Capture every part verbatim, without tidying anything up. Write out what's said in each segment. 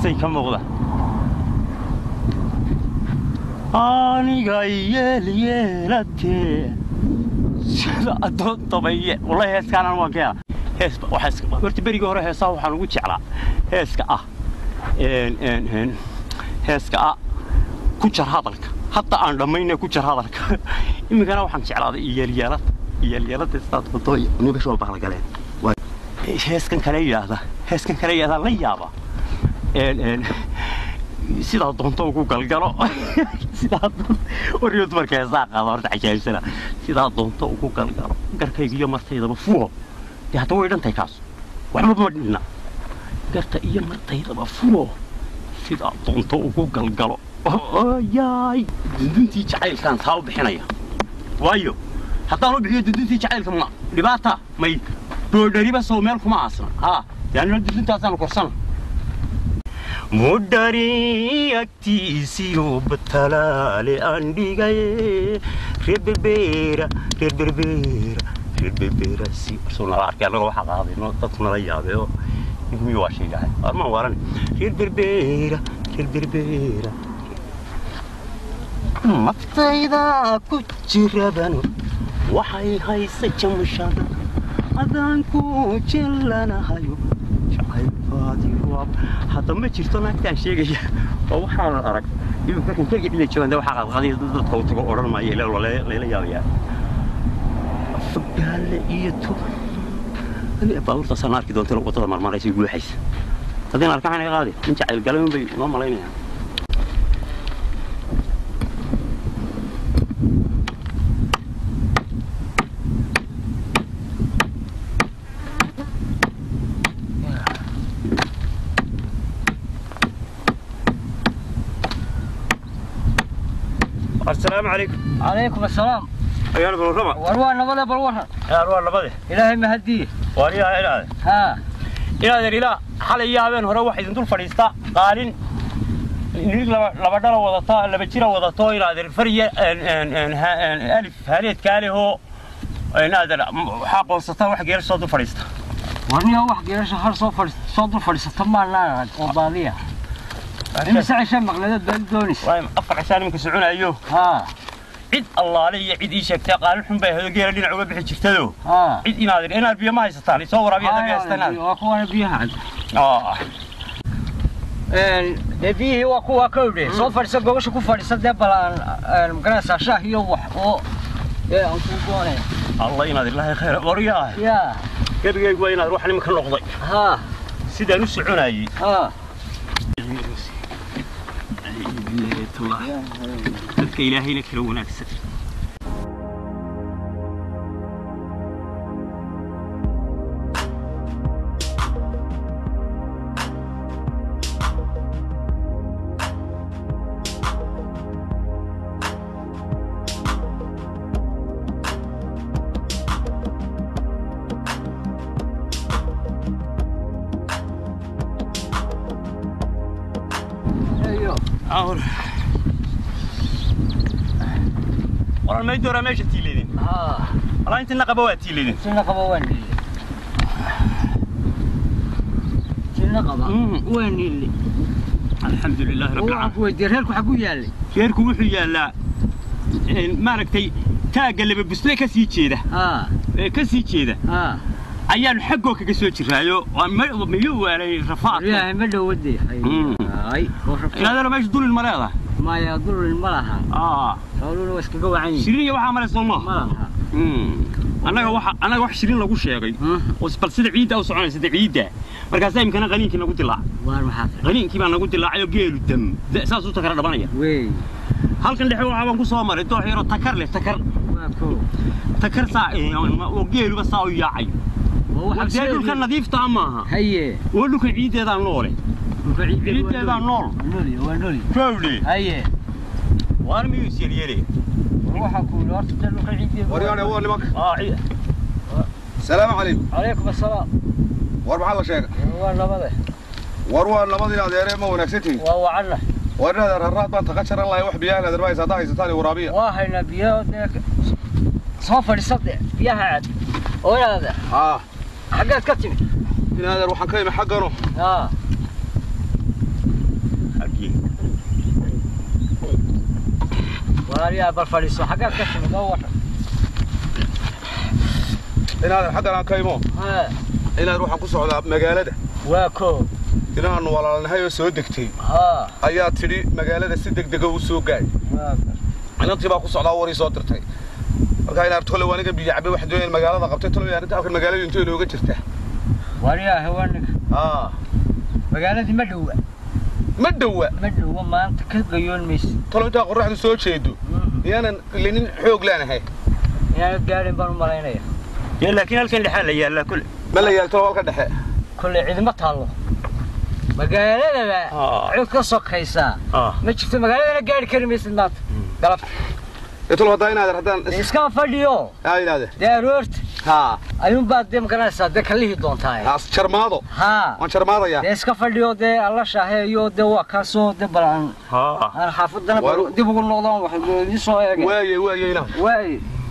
heesay ka muuqda aniga yeelyeelatee sida adoonta baye wallahi heeskaan aan waan ka hees waxa horta bariga hore heesaha waxaan ugu jeclaa heeska ah een een een heeska ah ku jar hadalka hatta aan dhamayna ku jar hadalka imigana waxaan jeclaaday yeelyeelata yeelyeelata istaad qodooy aniga soo baqal galeen waa heeskan kale yiraahda heeskan kale yiraahda la yaaba een een sida doonto ugu galgalo sida wariyad markay saaqada horta cajaysana sida doonto ugu galgalo garkayga iyo martaydaba fuulo yaa hadda way dhantay kaas waxba ma dhina garta iyo martaydaba fuulo sida doonto ugu galgalo yaay dindintii jacaylkan taa u bixinaya waayo haddaan u bixiyo dindintii jacaylka ma dhibaata may boodariba soo meel kuma aasna ha yaani dindintaasaan korsan مدرياتي بتلالي أنديجاي ربيبيرا ربيبيرا ربيبيرا سي رسولنا العرق يلا روح هذا ما تطلع ليا بيو يقوم يواشي جاي ما وراني ربيبيرا ربيبيرا ما فتايدا كتشربان وحي هاي سجمشان أذان كوتشلنا هايو شايف فادي رواب حتى ما تشتغل أكتر شيء جي أو حال أرك يمكن كن تلقي اللي تشوفه ده وحاجة غادي ضد توتر أوران ما يلا ولا لا يا فقال يتو أنا بقول تصنع كده أنت لو قطع مرة مرة يقول حيس هذين أركان يعني غادي أنت على القلم بي ما ملايين السلام عليكم. عليكم السلام. أيها البلورما. وروان نبضة بلورها. يا روان نبضة. إلهي مهديه. واريها إلهي. ها. إلهي إلهي حالي يا بين هروح إذا دول فريستا قالين نيجي لبدل وضطاء لبتشير وضطاء إلى ذي الفرية إن إن إن ألف هاليت كاله هو نادر حق وسطاء واحد غير صوت فريستا. ورني هو واحد غير شهر صوت فريستا صوت فريستا ما لا قضالية. إني ساعة شم مقلدات بلدونيس. وايم أفر عشان يمكن سعون أيوه. ها. عيد الله لي عيد إيش كتا قال الحين به هذا غير اللي نعوب بحجتلو. ها. عيد نادر أنا البيا ما يستطيع يصور أبي هذا بيستناد. وأخوه بيها عاد. آه. نبيه وأخوه كودي. صوت فريستا جوش كوف فريستا ده بلا المقناص عشاه يوح أو. يا أنتم الله ينادر الله خير ورياه. يا. قبل يقول ينادر روح لمكان نقضي. ها. سيدا نسعون أي. ها. الله تذكر إلهي لك لو هناك السفر أول والله ما يدور ما يجي تيلين. آه. والله أنت النقبة تيلين. النقبة وين اللي؟ النقبة. وين اللي؟ الحمد لله رب العالمين. هو يديرهلكوا حقو يالي. يديركوا وحو يالا. ما ركتي تاقل ببسلة كسي جيده. آه. كسي جيده. آه. أيان حقه كسوي جرايو وما ميو على رفاعة. يا ما لو ودي. أي. هذا ما يدل المريضة. ما يدل المرأة. آه. قالوا له اسكت جوا عيني. شيرين يوحى عمل الصومة. مرأة. امم. أنا واحد أنا واحد شيرين لو شيء غي. وسبل سيد عيدة أو سعنا سيد عيدة. مركز دايم كنا غنين كنا قلت لا. وار محافظ. غنين كي أنا قلت لا عيو جيل الدم. ده أساس تكرر دبانية. وي. هل كان لحوا عم نقول صامر الدو حيرة تكر له تكر. ماكو. تكر ساعة وجيل بس ساوي يعي. وجيل كان نظيف طعمها. هي. ولو كان عيدة ذا نور. عيدة ذا نور. نوري ونوري. كولي. هي. وارمي يصير يلي. روح أقول وقت تلو عيدة. ورياني هو اللي مك. آه عيدة. السلام عليكم. عليكم السلام. وربع الله شيخ. وروان نبضة. وروان نبضة يا ديري ما ونكستي. وهو عنا. ورنا الرات ما تقشر الله يوح بيانا درباي سطاي ستاني ورابية. واحد نبيه ذاك. صفر الصدق فيها عاد. وين هذا؟ آه. حقات كتمي. هنا هذا روح كلمة حقنا. آه. واريا بالفريسو حاجات كتب دور إن حتى أنا كيمو ها إن أروح أقص على مجالده واكو إن أنا ولا النهاية سودكتي ها أيات تري مجالده سدك دقو سوق جاي أنا تبغى أقص على وري صادرتي marka ina arto waniga biyacbe wax doonay magaalada qabtay tolo yaanta halka magaalada inta looga jirta wariya haweenka ah magaalada ma dhow ma dhow ma dhow maanta ka gayoon mees tolo inta qorraxdu soo jeedo yaanan lenin xoog laanahay yaa gaarin baan maleynaya يا لكن هل كان لحال يا كل ما لا يالتو halka dhexe كل عيد ما taalo magaalada ba cid ka sokaysa ma jirto magaalada gaari karin meesad maanta galab tolo hadaa inaad hadaan iska fadhiyo ay inaad daaroort ha ayun baad dem garanaysaa de kalihi doontaa as charmaado ha waan charmaadaya iska fadhiyo de alla shaaheeyo de waa ka soo de balan ha aan xaafadana dib ugu noqdaan wax idin soo eegay waay waay ina waay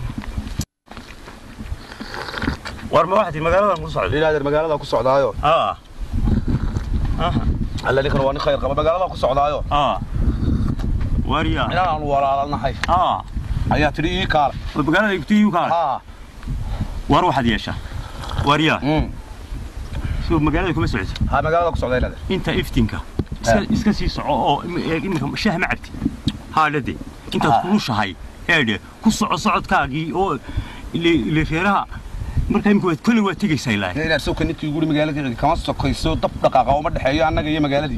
warma waxdi magaalada ku socdo inaad magaalada ku socdaayo ha aha alla likan waa khayr qaba magaalada ku socdaayo ha wariya ina aan walaalanahay ha ayaa tiri ii kaal magaalada igtiyu kaal ha war waxad yeesha wariya mm soo magaalada kuma socdo ha magaalada ku socdaa inaad inta iftinka iska iska sii soco oo imika shaah ma cabti haalade inta ku shahay eede ku soco socodkaagii oo ile feeraha marka imku wad kulli waa tigaysaa ilaahay ina soo kaniti guri magaalada kama sokayso dab dhaqaaqa oo ma dhaxeeyo annaga iyo magaaladii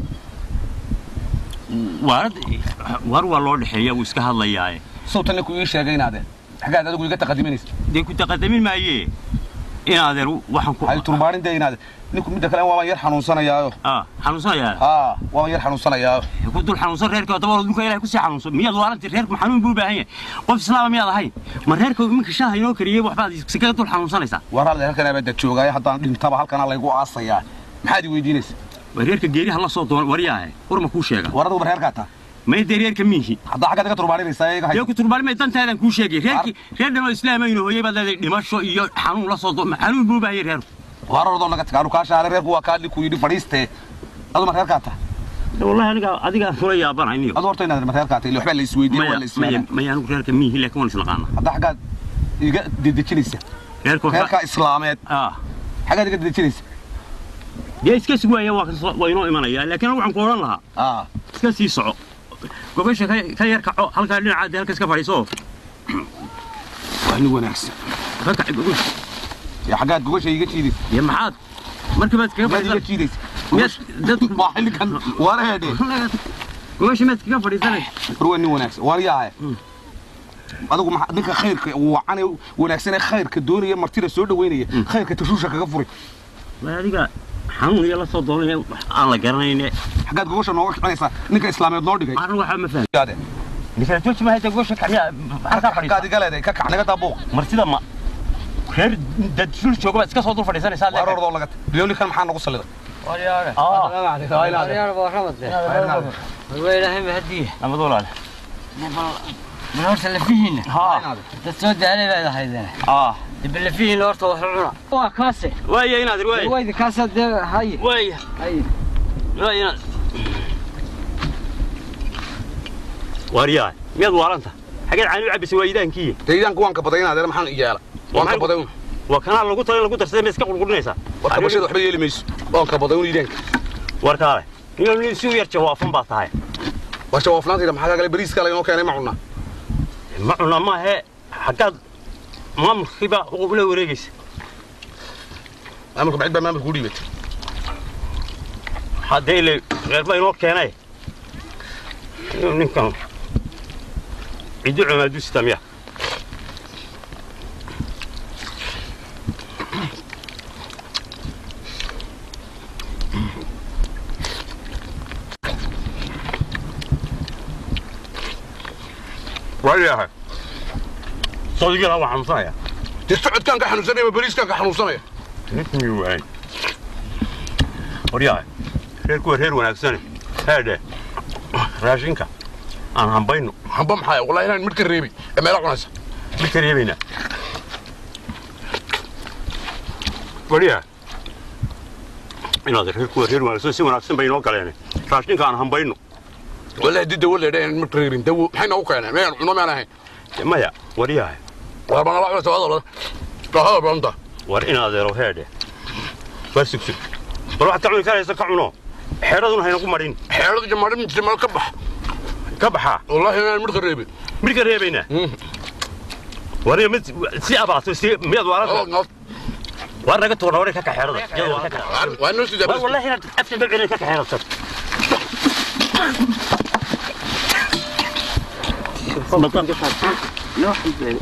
war war waa loo dhaxeeyaa uu iska hadlayaa soo tan ku ii sheegay inaad xagaad adigu iga taqadiminaysa de ku taqadamin maayee inaad waxaan ku ay turbaarin de inaad ninku mid kale waa yar xanuunsanayaayo ah xanuunsanaya ha waa yar xanuunsanayaayo ku dul xanuunsan reerka dabal dhulka ilaahay ku sii xanuunsan miyaad waalantii reerku xanuun buu baahan yahay qof islaam miyaad ahayn ma reerku iminka shaaha inoo kariyay waxbaad iska dul xanuunsanaysaa waral halkan aad joogay haddaan dhintaba halkan la igu aasayaa maxaad weydiinaysaa reerka geeriha la soo doon wariyahay warma ku sheega waradu reerka ta ما يدري ريرك ميهي هذا حاجة تقدر ترباري رسالة يا كنت ترباري ما يدنت هذا كل شيء ريرك ريرنا الإسلامي هو يبغى دمشق يو حنون لا صوت حنون بو باير هير وارد ولا كتكارو كاش على ريرك وكاد لي كويدي فريسته هذا ما ريرك تا والله أنا أديك شوية يابان عيني هذا ورتين هذا ما ريرك تا اللي حبل السويدي ولا الإسلامي ما يانو ريرك ميهي لكن ما نسلقانا هذا حاجة يجا دي دي كنيسة ريرك ريرك إسلامية آه حاجة دي دي كنيسة جيس كسر ويا واقف وينو إيمانية لكن أنا عم قولن لها آه كسي صعب قبيش كي كي يركع هل كان عاد هل كسكف عليه وهني وناس ركع قبيش يا حاجات قبيش يجي تيجي يا معاد مركبات كيف يجي تيجي ميت دت ما حل كان ورا هدي قبيش ميت كيف عليه رواني وناس ورياه adigu ma ninka khayrka wacan wanaagsan khayrka doonaya martida soo dhaweynaya khayrka tashuusha kaga furay ma adiga xanuun iyo la soo doonay aan la garanayne xagaad gobosha nooga kicinaysa ninka islaameed noo dhigay aan waxa ma fahmay ninka tuuti ma hayta gobosha kaliya halka fadhiyo xagaad galeeday ka kacnaga daabuq martida ma khayr dad sul jooga iska soo dul fadhiisanaysa la ordo laga biyo ninkan maxaa nagu saliday wariyaare ah wariyaare baa ramadde waylahay mahdiye ama doolaal من هرت اللي فيهن ها تسود عليه بعد هيدا اه اللي فيهن هرت وحنا وا كاسه واي ينادر واي واي كاسه هاي واي هاي واي ينادر واريا ميد وارنتا حاجه عانو عبس ويدانكي deegaanku waan ka badayna adeer maxaan iyaala waan ka baday waa kana lagu talay lagu darsaday ma iska qulqulinaysa warka bashada waxba yeeli mayso waan ka baday deegaanka warkaale inuu nin si yar jawaafan baa tahay waa jawaafnaantida maxaa kale bariiska la inoo keenay ma cunna معنا ما هي حقاد ما مخيبة ولا وريجس أمرك بعد ما مخودي بيت حد اللي غير ما يروح كناي نكمل يدعو ما دوس تمية وعليها صدق لا واحد صايع تستعد كان كحنوسني وبريس كان كحنوسني نتني وين وريها هير كور هير وناكسني هذا راشينك أنا هم بينه هم بمحايا والله أنا متكريبي أما لا قناص متكريبينا وريها إن هذا هير كور هير وناكسني وناكسن بينه كلامي راشينك أنا هم بينه ولا دي دولة ده متريرين دو حنا وكان ما عنا ما أنا هاي ما يا وريها وأنا لا أعرف هذا لا هذا بنده ورينا هذا روح هذا بس سكسك بروح تعمل كذا يسكعونه حيردون هينقوم مرين حيرد جمارين من جمال كبح كبحة والله أنا متقربين متقربين ورينا مت سي أبعث سي مياد ورا ورا قلت ورا وريك كحيرد وأنا نسي ده والله هنا أفتح بقى كحيرد مطلع لا حبيبي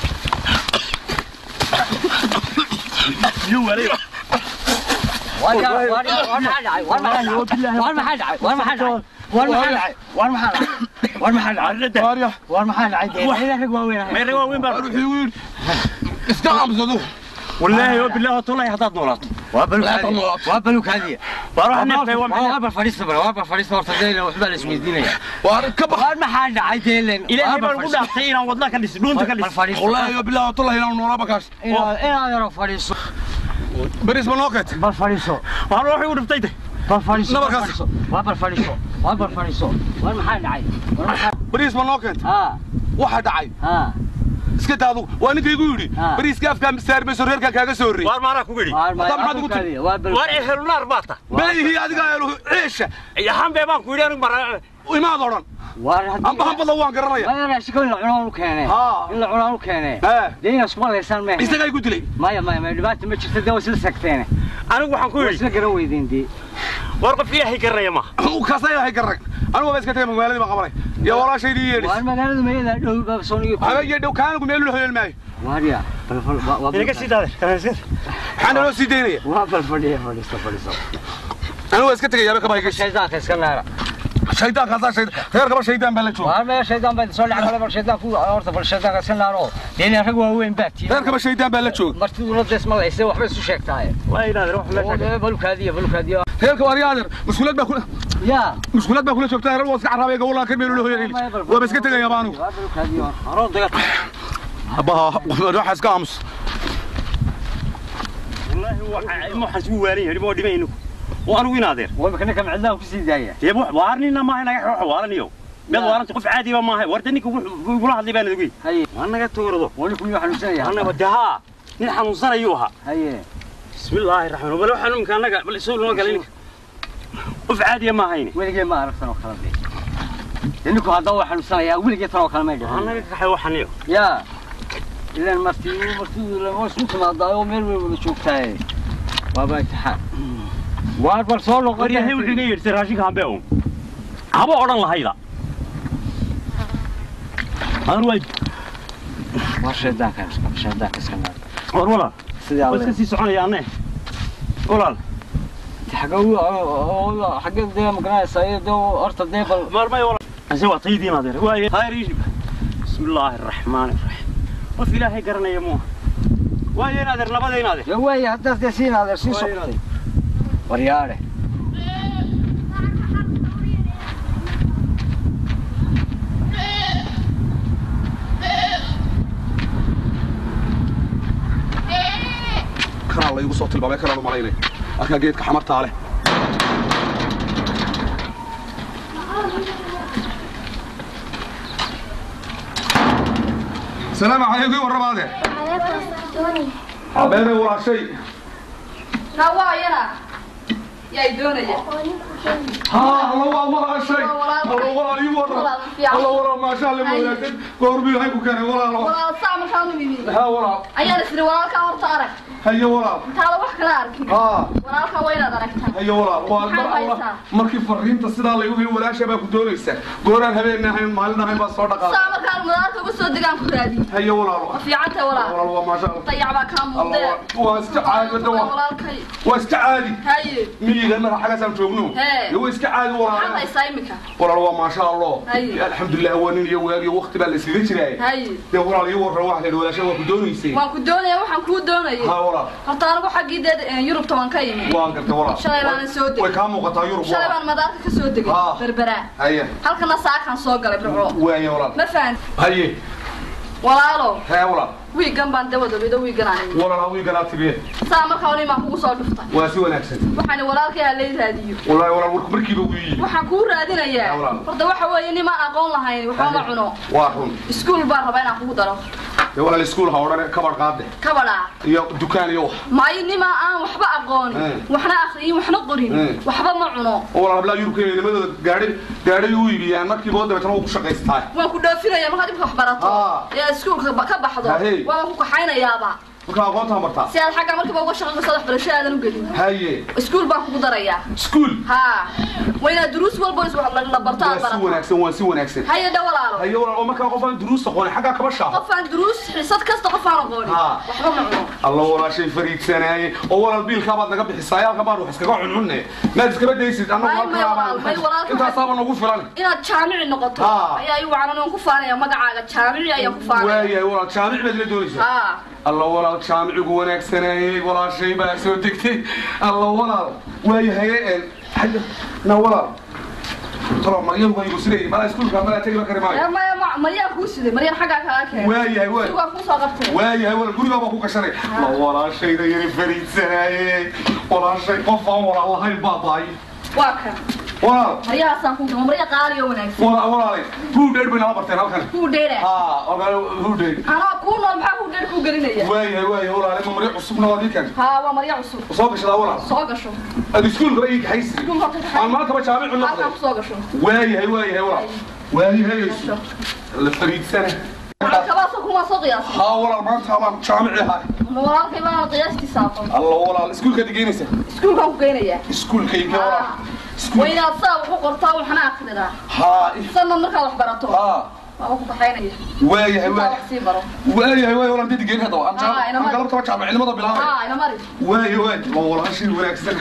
يو عليه وارد وارد وارد محل وارد محل وارد محل وارد محل وارد محل وارد محل وارد محل وارد وارد محل عادي وين وين ما يروح وين بقى وين استعمل زدوه والله بالله طلع هذا نولات وابلوك وابلوك هذه بروح نفه وابل فريسة بلا وابل فريسة ورتدين وحبال اسمي الدنيا وارد كبح وارد محل عادي لين إلى هنا بنقول أحيانا والله كان يسلون تكلم والله بالله طلع هنا ونورا بكاش إيه هذا فريسة بريس بنوكت بالفريسة وهروح يقول بتيته بالفريسة بالفريسة وابل فريسة وابل فريسة وارد محل عادي بريس بنوكت ها واحد عاي ها اسكت هذا وانا كيقولي بريس كيف كان سعر مسرير كاكا سوري وار ما راك وقولي طبعا قلت وار إيه النار باطة باهي هي هذه قالوا عيش يا حم بيبان كوري أنا مرة وما ضرن أم بهم بضوان قررية ما أنا شكون العنوان كانه ها العنوان كانه ها دين اسمه ليسان ما إيش تقول قلت لي ما يا ما ما دبات ما تشتري دوس لسكتينه أنا وحن كوري وش قروي دين دي ورقة فيها هي قرية ما وكاسية هي قرق أنا بس كتير من والدي ما قبري يا ورا شيء دي وأنا ما قالوا ما يلا لو بسوني هذا يدو كانوا يقولوا له الماء واريا أنا كسيت هذا كان يصير حنا لو سيدينية وابل فديه فديه فديه أنا بس كتير يا بك بايك شيطان كسكنارا شيطان كذا شيطان غير قبل شيطان بلشوا وأنا شيطان بده سولي على قبل شيطان فو أورث بل شيطان كسكنارا دين رجوا وين باتي غير قبل شيطان بلشوا مرتي ورد اسم الله يسوي وحبس وشيك تاعي وين هذا روح لا بلوك هذه بلوك هذه غير قبل يادر مسؤولات بكل يا مسؤولات بكل شفتها هو وسع عربي يقول لك بيقولوا له يلي وبس كتير يا بانو بلوك هذه أراد أبا روح أسكامس والله هو مو حسبوا واريه اللي بودي بينه وأنا وين هذا وما كنا عندنا في سيدايا يا ابو وارني ما هنا يروح وارني يو بيض وارنت قف عادي ما هي وردني يقول هذا بين ذوي هي انا قلت ورده وانا كل واحد نسيها انا ودها نحن نصريوها هي بسم الله الرحمن الرحيم ولو حنم كان لك بل سول ما قال لك قف عادي ما هيني وين جاي ما عرفت انا خلاص انكم هذا واحد نسيها وين جاي ترى كلام يجي انا قلت حي وحنيو يا الا مرتي مرتي لما شفت ما ضايو ميل شفتها وابا تحا واربر سولو قريه هي وحي يرتي راشي كان بيهم هبا اورن لهيدا انا وايد واش ذاك واش ذاك اسكندر ور ولا سيدي بس كسي سخونيا انا ولا حقو حق دي مقناع سيد دو ارت دي مر ما ولا اسوا طيدي ما دير واي هاي بسم الله الرحمن الرحيم وفي الله قرنا يا مو واي نادر لبدي نادر يا واي هذا دسين هذا سي صوتي ورياله كان الله يقول صوت الباب كان الله ماليني أكا جيت كحمرت عليه السلام عليكم ورا بعض عبالي ولا شيء نواينا يا يدونيا ها الله ولا شيء الله ولا يورا الله ولا ما شاء الله مولاكن قربي هاي كان ولا الله ولا صام كانوا مين ها ولا أيها السر ولا كأور تارك هيا ولا تعال وح كلارك ها ولا كوين دركتها هيا ولا والله markii fariinta sida la igu heli walaasha baa ku doonaysa gooraan habeenahay maalinahay baa soo dhaqaa صام كانوا مدارك وسو دقان كرادي هيا ولا في عته ولا والله ما شاء الله طيع بقى كان مودة واستعاد دوا ولا كي واستعادي هاي ميجا ما حاجه سام جوجنو هو استعاد هذا ولا يسايمك والله ما شاء الله هاي الحمد لله وانين يا واغي وقت baa la iskaga jiray هاي de walaal iyo war wax la walaasha waa ku doonaysay waan ku doonaya waxaan ku doonayay ha walaal horta anigu xaqiideed Yurub toban ka yimid waan gartay walaal shalay baan soo degay way ka muuqataa Yurub shalay baan madaarka ka soo degay berbera haye halkana saakan soo galay birco waaya walaal ma fahant haye walaalo hee walaal wiigan baan dawada bido wiiganay walaal wiigan tibiye saa markaa wali ma kugu soo dhuftay waa si wanaagsan waxaan walaalkay halay raadiyo walaal walaal warku markiiba ugu yiri waxaan ku raadinayaa horta waxa weeye nima aqoon lahayn waxa ma cuno waa run iskuul baan rabaa inaan kugu daro يا ولا السكول هورنا كبر قاده كبرا يا دكان يوح ما ينما ان وحبا اقوني وحنا اخريين وحنا قرين وحبا ما cunno wala bla yurkeen nimadooda gaari gaari u iibiyaan markii bood dabatan uu ku shaqeystaa waan ku dhaafinaya marka dib wax barato ya iskuulka ka baxdo waan ku kaxaynayaaba marka aqoonta martaa si aad xagga markii uga shaqeyso wax barashada u gelin haye iskuul baan kugu daraya iskuul ha wayna duruus walba is wax la bartaa barato si wanaagsan waa si wanaagsan haye dhawalaalo haye walaal marka qofan duruus aqoon xagga kaba shaqo qofan duruus xisad kasta qofan aqoon waxba ma cuno الله ولا شيء فريق سناي أول البيل كبار نقبل حسايا كبار وحسك قاعد عننا ما تسكب ديسيد أنا ما كنا أنت أصابنا نقول فلان إن الشامع النقطة يا أيوة أنا نقول فلان يا مقع على الشامع يا يوم فلان ويا ولا الشامع بدل دوريس الله ولا الشامع جوانك سناي ولا شيء بس ودكتي الله ولا ويا هي حاجة نولا ترى مريم وهي مسري ما يسكون كمان تجرب كريماي يا ما مريم كوسدي مريم حاجة كذا ويا ويا شو كوسا قبته ويا ولا كل ما بقول كشري لا ولا شيء ده يري فريد سناي ولا شيء قف ولا الله هاي باباي واكا ولا مريم أصلا كوسا مريم قاري ونكس ولا ولا عليه هو دير بين أبرتين هالكن هو دير ها هو دير أنا أكون ما هو دير كو قرينيا ويا ويا ولا عليه مريم عصبنا ودي كان ها ومريم عصب صوغ شلا ولا صوغ شو السكول بريك حيس أنا ما كبر شامع ولا صوغ شو ويا ويا ولا ويا هي الفريد سنة كباسكم ما صغير ها ولا ما تمام شامعي هاي وراك ما قياستي سافر الله ولا السكول كده جينيسه سكول كان قينيا سكول كي ولا وين أصاب وقرطا وحنا أخذنا ها سنة مركا وحبرته ها ما كحيني ويا ويا ويا ويا ولا انت تجيني هذا انا انا قلبت وجع علمه بالله اه انا مريض ويا ويا والله شيء ولاكسن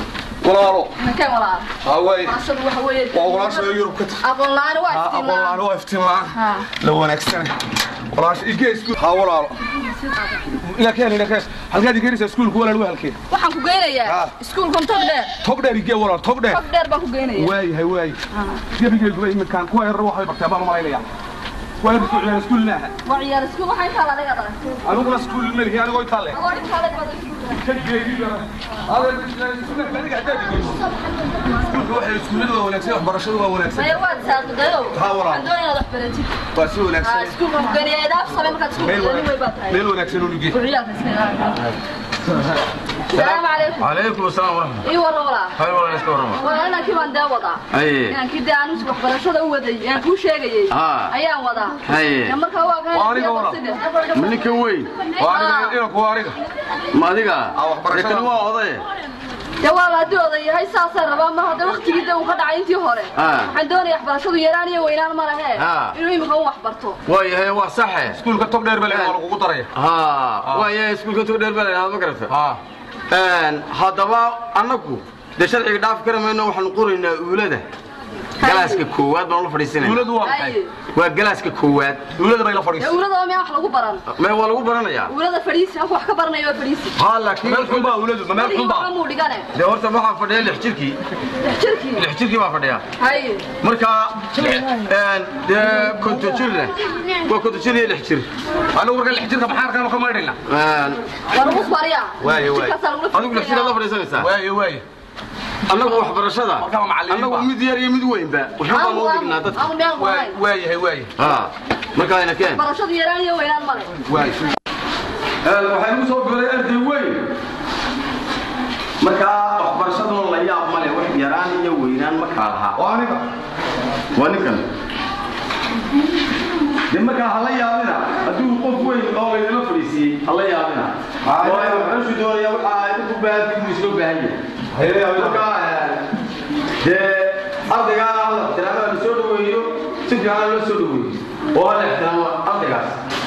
ولا انا كان ولا ها ويا عشان waxa weeye والله شيء يروح كت aqoon laan waa iftiin aqoon laan waa iftiin laan لو wanaagsan والله شيء جيس ها ولا لكن لكن halkaad geynaysaa iskuulku walaal waa halkee waxaan ku geynayaa iskuulkan tog dheer tog dheer igee walaal tog dheer tog dheer baan ku geynayaa waay waay gabigeygu way imkaan ku yar waxay bartaa baan malaynaya way ku ciyaar iskuulnaha waa ciyaar iskuul waxay kala laga dharay anigu iskuul meel anigu ay taale oo dhin kala badan kajeedi hada iskuulka laga hadaadi iskuulku waxa iskuulada wanaagsan waxbarashadu waa wanaagsan ay waa saaqdayo waxaan doonayaa wax baratid waa si wanaagsan iskuulka ku geynayaa daaf sabab markaad iskuulka way baatahay meel wanaagsan oo lugii ciyaalka isna السلام عليكم. عليكم السلام ورحمة الله. إيه والله والله. هاي والله يسكر ورحمة. والله أنا كمان دا وضع. أيه. يعني كده أنا سبح برشة ودي يعني كل شيء جاي. آه. أيام وضع. أيه. لما كوا كان. واريك والله. منك وين؟ واريك إيه واريك. ما ديكا. أو برشة. لكن هو وضعي. يا والله هدي وضعي هاي ساسة ربما ما هذا وقت جدا وقد عينتي هوري. آه. عندوني يحبر شو يراني وينان مرة هاي. آه. إنه يمكن يحبرته. واي هي هو صح. iskuulka tog dheer bal waa lagu daray ها. واي iskuulka tog dheer bal aad ma garata. ها. een hadaba anagu de sharciga dhaaf karamayno waxaan qoraynaa uulada galaaska koowaad baan la fadhiisanay dawladdu waa maxay waa galaaska koowaad dawladda bay la fadhiisay dawladda ma wax lagu baran ma waa lagu baranayaa dawladda fadhiisi aan wax ka baranayo fadhiisi ha laakiin meel xun baa dawladdu meel xun baa ma dhigane de horta waxaan fadhiyaa lix jirkii jirkii lix jirkii baa fadhiyaa hay marka een de kuntu jirna waa kuntu jir iyo lix jir anigu marka lix jirka maxaa arkaan ka maydhayna een waa lagu fariya waay waay adigu lix jir la fadhiisanaysaa waay waay annagu waxbarashada annagu mid yar iyo mid weynba waxba baan u dhignaa dadka waay waay waay ha marka ayna keen barashada yaraan iyo weynaan male waay hal waxay u soo galay arday weyn marka waxbarashadu la yaab male wax yaraan iyo weynaan ma kala laha waa aniga waa ninkan marka hala yaabina haduu qof weyn oo la fariisiyay hala yaabina waayo wuxuu doonaya waxa ay ku baahan yihiin isoo baahan yahay marka de ardayga la tiraahdo soo dhaweeyo si fiican loo soo dhaweeyo oo la ixtiraamo ardaygaas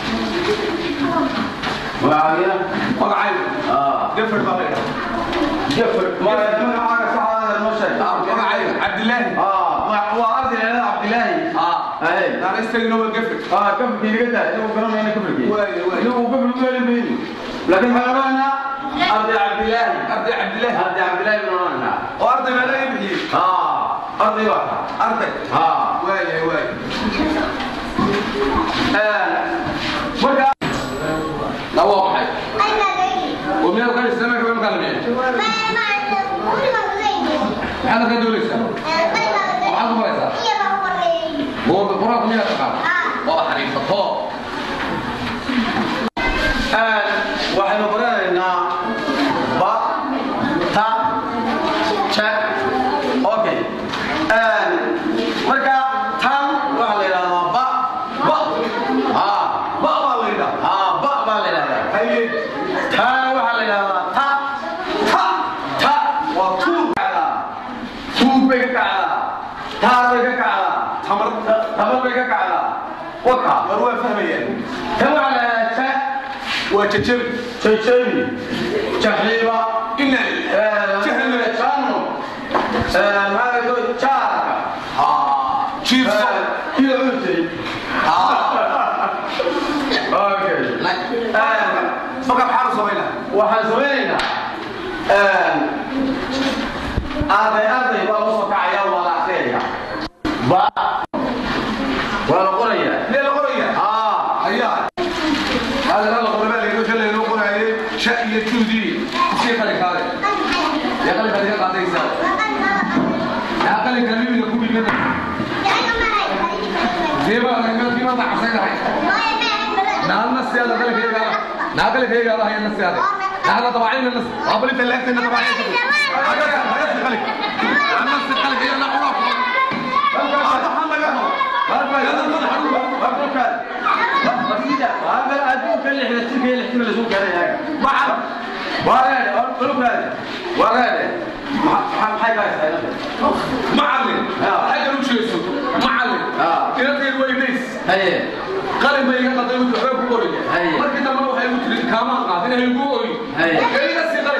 وعلينا وقعي اه جفر بقى جفر ما ما حاجه صح هذا المشهد وقعي عبد الله اه هو ارض عبد الله اه اي انا استنى هو جفر اه كفر كي لقيتها لو كانوا هنا كفر كي واي واي لو كفر قال بيني لكن ما رانا ارض عبد الله ارض عبد الله ارض عبد الله بن رانا وارض ما لا يبني اه ارض واحده ارض اه واي واي آه. مركا لا واحد ومن الغير السمك ومن الغير هذا كده لسه وعاد مريضة هو بقرأ من الأخبار وحريف الطاق واحد مقرأ لنا با تا تا اوكي مركا تام واحد لنا با با اه با با لنا اه با با لنا هي تا واحد لنا تا تا تا وتو على تو بك على تا بك على تمر تمر بك على وقع مروه فهميه تو على تا وتشرب تشرب جحيبه ان جهل كانوا ما يقول شارك اه شيف يعوتي اه اوكي فقط حارس وينه وحزوينا هذا هذا والله كعيا ولا خير با ولا قريه ليه القريه اه هيا هذا لا القريه اللي يقول اللي يقول عليه شيء يتودي شيء خليك هذا يا خليك هذا قاعد يسال يا خليك كلمي يقول لي كده زي ما انا في ما عصير هاي نعم الناس يا خليك هيك ناقل هيك هذا هي الناس هذا هذا طبعين الناس قبل انت اللي انت طبعين هذا هذا خليك عم نفس خليك هي انا عراف هذا أدوك اللي إحنا تلقي اللي إحنا لزوج هذا ما عرف وارد قلوب هذا وارد ما حاجة هذا معلم هذا لو شيء سو معلم كذا كذا ويبيس هي قال ما يقطع ضيوف حب قرية ما كذا ما هو هيموت كمان قاعدين هيقولوا هي كذا سيقول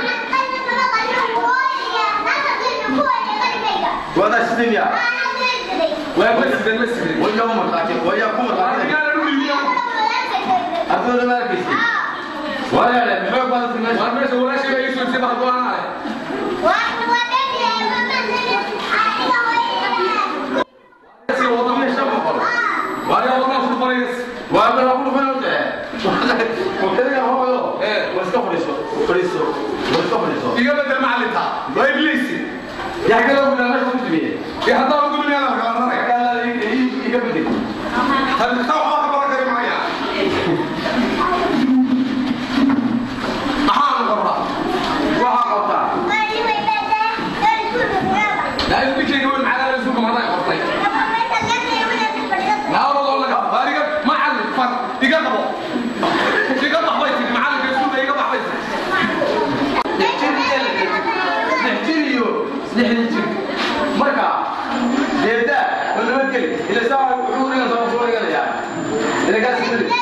وهذا السنية ويا بس بس ويا عمر قاتل ويا عمر قاتل أقول ما أركز ولا لا بحب هذا الناس ما بس ولا شيء يسوي سبعة أطوار واحد واحد يا ماما سي وضع من الشام خلاص ولا وضع في الفريس ولا أقول فين أنت وكذا هو إيه واستخرجه فريسه واستخرجه يقبل المعلم تاع وإبليسي يا كذا ولا مش مسلمين يا هذا هو من أنا قال يقبل كده هذا توه بركة معايا لا يمكن يقول معنا لازمكم هذا يقطع لا والله ولا قال بارك ما علم فرق يقطعوا يقطع بيتك معلم يسوق يقطع بيتك نحتريو نحتريو مركا يبدا ولا ممكن الى ساعه وحورنا صار صور قال يعني اذا قال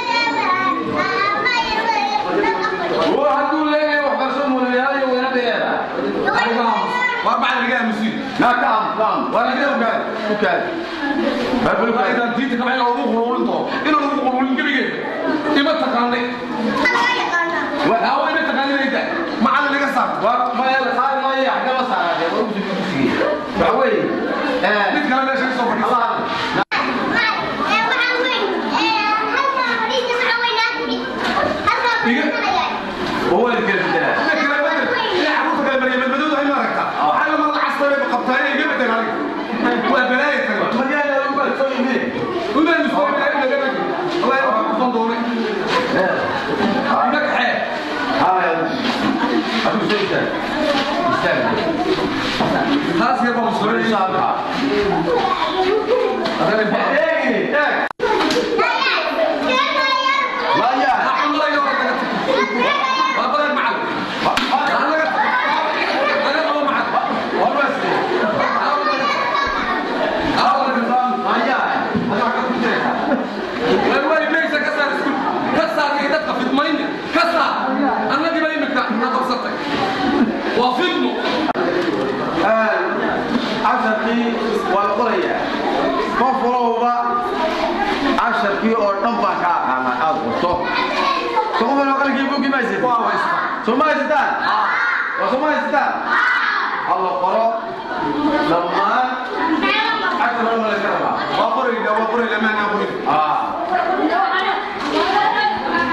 هو هتقول لي وحرسهم ولا هذه وين بيها واربع رجال مسلمين لا كام كام ولا كده وكان وكان ما بقول لك اذا انت كمان لو روح ورنتو انه روح ورن كبير ايه ما تقاني ولا هو ما تقاني انت ما على اللي قصر ما يلا صار ما هي حاجه بس على ده بروح في بعوي اه نتكلم ايش صوب الله هو اللي كده خلاص يا ابو مسؤول ان شاء الله هذا اللي بقى لا يا الحمد لله يا رب ربنا معك انا هو معك وبس اول نظام ما يا انا كنت لما يبيك كسر كسر كده في اطمئن كسر انا دي بقى مكتب انا قصتك وافقنا عشرتي والقرية كفروا عشرتي أردن بكا أنا أقول ثم لو قال كيف كيف يصير ثم يصير وثم يصير الله قرأ لما أكثر من الكلام وقري ده وقري لما نقول آه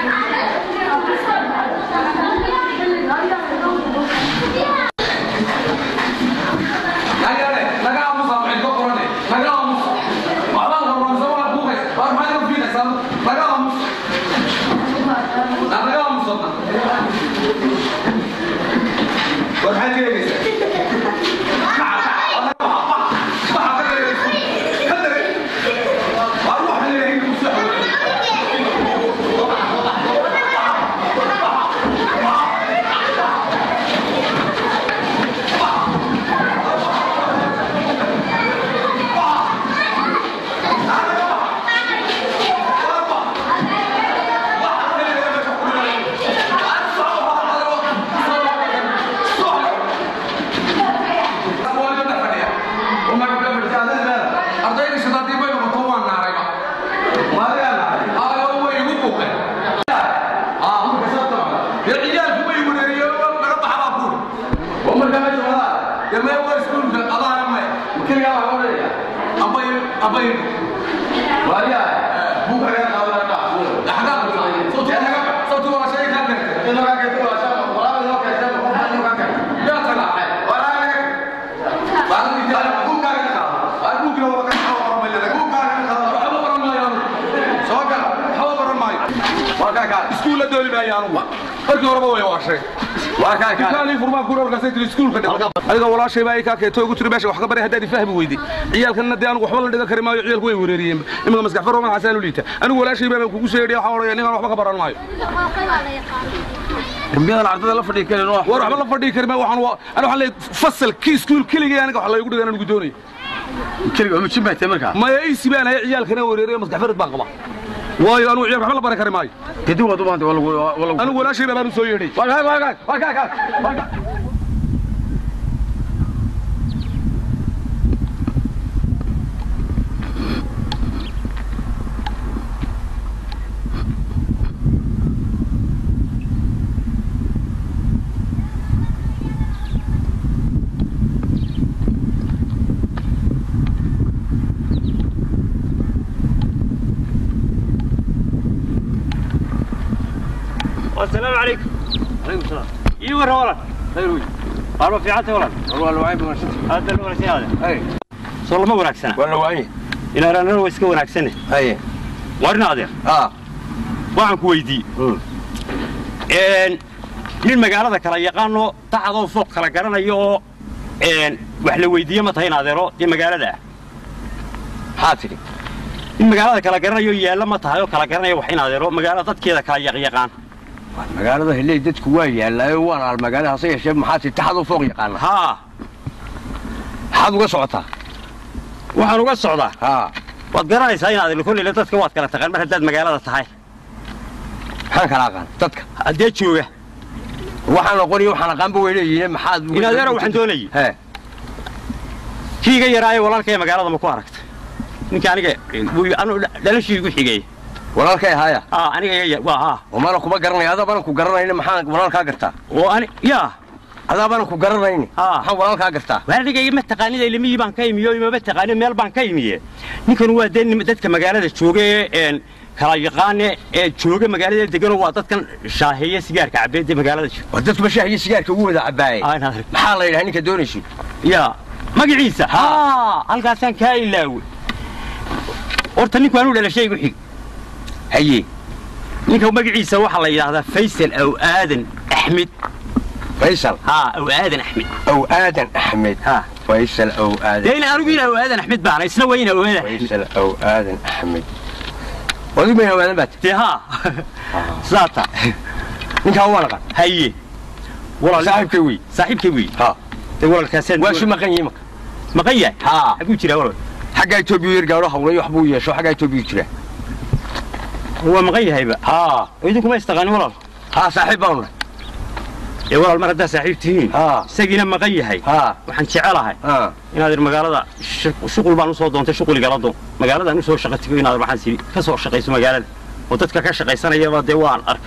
buuqay aa marka sabta ya ciyaal kuma iibinayo laga baxaa buur oo marka ma jooga ya ma waa iskuulka qadaana ma kaliya wax oranaya abay abay wariya buuqa ka qadana xaqa صوتي صوتي ولا شيء كان انا ما قلت ولا شيء ولا ما قلت ولا ما قلت يا طلع ولا انا بعد دي ابوك كان ابوك لو كان حاول ما لك ابوك كان حاول ما يا سوق حاول ما وكا كان اسكول دول ما يا الله فرق وربا وي واشي وكا كان كان يفرما كورو كاسيت اسكول كدي adiga walaashay baa ka keeto ugu tiri meesha wax ka bari hadii fahmi weydi ciyaalkana dee anigu waxba la dhiga kari maayo ciyaalku way weerariyeen imika maskax faro ma xasaan u liita anigu walaashay baa kugu soo yeedhay waxa oranaya ninkan waxba ka baran maayo miyadan ardada la fadhiyo kale war waxba la fadhiyo kari ma waxaan ana waxaan leeyahay fasal kii iskuul kaliya aniga wax la igu dhigan anigu doonay kaliya ma jimbaatay marka ma ay sibaan ay ciyaalkana weerariyeen maskax farad baan qaba waayo anigu ciyaalka waxba la baran kari maayo kadib wad u baahantay wala anigu walaashay baa soo yeedhay waa waa waa waa السلام عليكم. عليكم السلام. ايوه ولا خير وي. قالوا في عته ولا والله لو عيب هذا اللي ورثي هذا اي والله ما وناكسنه والله واي الى رانا لو اسكو وناكسنه اي ورنا هذا اه waxaan ku weydii een in magaalada kala yaqaano tacado fooq kala garanayo een wax la weydiiyo ma tahay adeero in magaalada haatiri in magaalada kala garanayo yeela ma tahay oo kala garanayo wax in adeero magaalada dadkeeda kala yaqaan magaalada helay dadku waa yaalay waan al magaalada hase yeeshee maxaa tixado fooq yaqaan ha xad uga socotaa waxaan uga socdaa ha wad garanaysaa in aad kulli dadka waad kala taqaan mar hadaad magaalada tahay maxaan kala aqaan dadka hadee jooga waxaan aqoon iyo waxaan aqaan ba weeyeen maxaad in adeero waxaan doonayay he kiiga yaraaye walaalkay magaalada ma ku aragtay ninka aniga anu dhalashii igu xigay walaalkay haya aa aniga waa ha وما لك بقرني هذا بنك وقرني محل ولالك قرتا وانا يا هذا بنك وقرني ها ولالك قرتا وانا ما تقانيد اللي مي بان كايميو ما تقانيد ميل بان كايميه ninkan waa deen dadka magaalada jooga een kala yaqaan ee jooga magaalada degan waa dadkan shaahiye sigaarka cabeeyay magaalada waa dadka shaahiye sigaarka ugu wada cabaayay maxaa la yiraahdaa ninka doonaysi ya magaciisa ha halkaasan ka ilaaw horta ninku aanu dhalashay igu xig haye ninka magaciisa waxa la yiraahdaa Faysal aw Aadan Ahmed فيصل ها أو آدن أحمد أو آدن أحمد ها فيصل أو آدن دين أنا أقول أو آدن أحمد بعنا يسنا وين أو آدن فيصل أو آدن أحمد وذي مين أو آدن بات تها ساتا إنك هو ولا هي والله صاحب كوي صاحب كوي ها تقول الكاسين واش مقيمك مقيم ها أقول كذا والله حاجة يتوبي يرجع له ولا يحبوا يشوا حاجة يتوبي يشرح هو مقيم هيبة ها ويدكم ما يستغني والله ها صاحب أمره ee walaal mar hadda saaxiibtiin ha sagina maqayahay ha waxaan jecelahay ha inaad magaalada shuqul baan u soo doontay shuqul galado magaalada anu soo shaqatigo inaad waxaan si ka soo shaqeyso magaalada oo dadka ka shaqeysanaya waa waan ark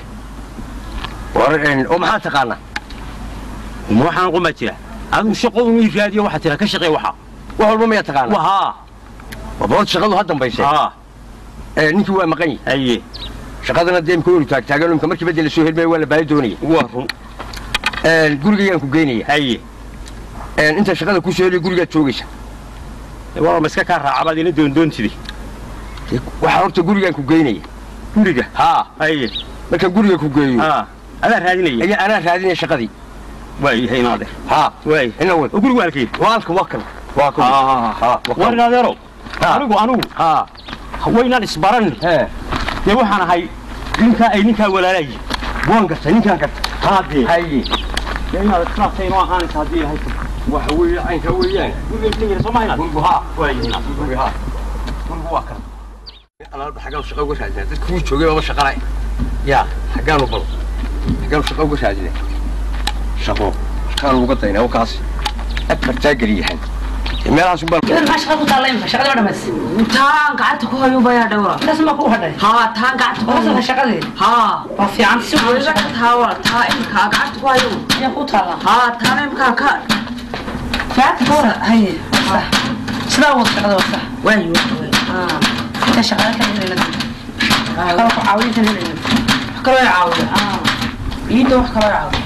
wareen oo maxaa taqaana ma waxaan qoma jira adu shaqo uu raadiyo waxa tira ka shaqey waxa wax walba ma taqaana waha wabood shaqadu haddan baysay ha ee ninkii waa maqan aye shaqadana deem ku uu taag taagan markii markii bedel soo helmay wala baahi doonay waa run ee guriga ku geynaya haye ee inta shaqada ku soo helay guriga joogaysa waa ma iska ka raacabad ina doon doontidi waxa horta guriga ku geynaya guriga ha haye marka guriga ku geeyo ha ada raadinaya ayaa ana raadinaya shaqadii way haynaade ha way ina wad guriga halkii waalka wakal waa ku ha ha warnaadero anigu anigu ha wayna isbaran ee ee waxaan ahay ninka ay ninka walaalay waan gartay ninkan gartay haddii haye inaad islaafteen oo aan haddii hay waxa weeye aynka weeyaan guriga Soomaaliya guriga ha wayna guriga ha guriga waa kan ala xagaa shaqo uga raadinaa dad ku joogay oo shaqalay ya xagaan u bal xagaan shaqo uga raadinaa shaqo shaqo uga dayna oo kaas afar taagariyahan meelaha suuban ma shaqo ku taalay ma shaqada dhamas taan gacanta ku hayo baa dhawra taas ma ku haday ha taan gacanta ku hayo shaqadii ha waa fiican si weeyga taawa taa in ka gacanta ku hayo ya ku taala ha taan in ka ka faat hora hay صح sida wada shaqada wada waayo ha ta shaqada ka inay la ha ku caawin kan inay kala caawin ha iido wax kala caawin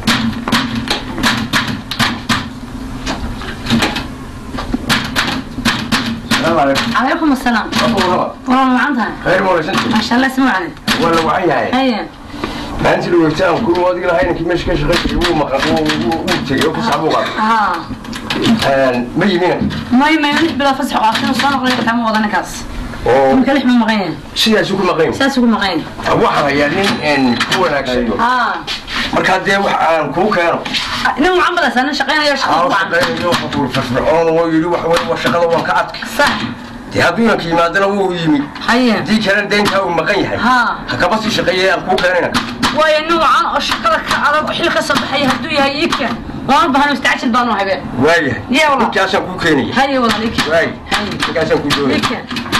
السلام عليكم. عليكم السلام. والله ما عندها. خير ولا شنو؟ ما شاء الله سمعني. ولا وعيها هي. هي. ما أنت لو وقتها كل واحد يقول هاي نكمل شكل شغل هو ما هو هو تجي وفي صعوبة. آه. ما يمين. ما يمين بلا فسح وعشان الصنع غير تعمل وضعنا كاس. أوه. ممكن إحنا مغين. شيء سوق مغين. ساسوق مغين. واحد يعني إن هو ناكسي. آه. marka hadee wax aan ku keeno inuu macamada sana shaqeynaayo shaqo waan shaqeynaayo wax ku firfircoon oo yiri wax weyn wax shaqada waan ka adkay sax tii hadduu ka yimaadana wuu yimi haye dii kale deynta uu maqan yahay ha ka basi shaqeeyay aan ku keenayna way nuucan oo shaqada ka adag xil ka sabaxay hadduu yahay iika waan baahan istaacil baan u habeen waayahay yaa walaal kaashan ku keenay haye walaal iika waay kaashan ku doonay iika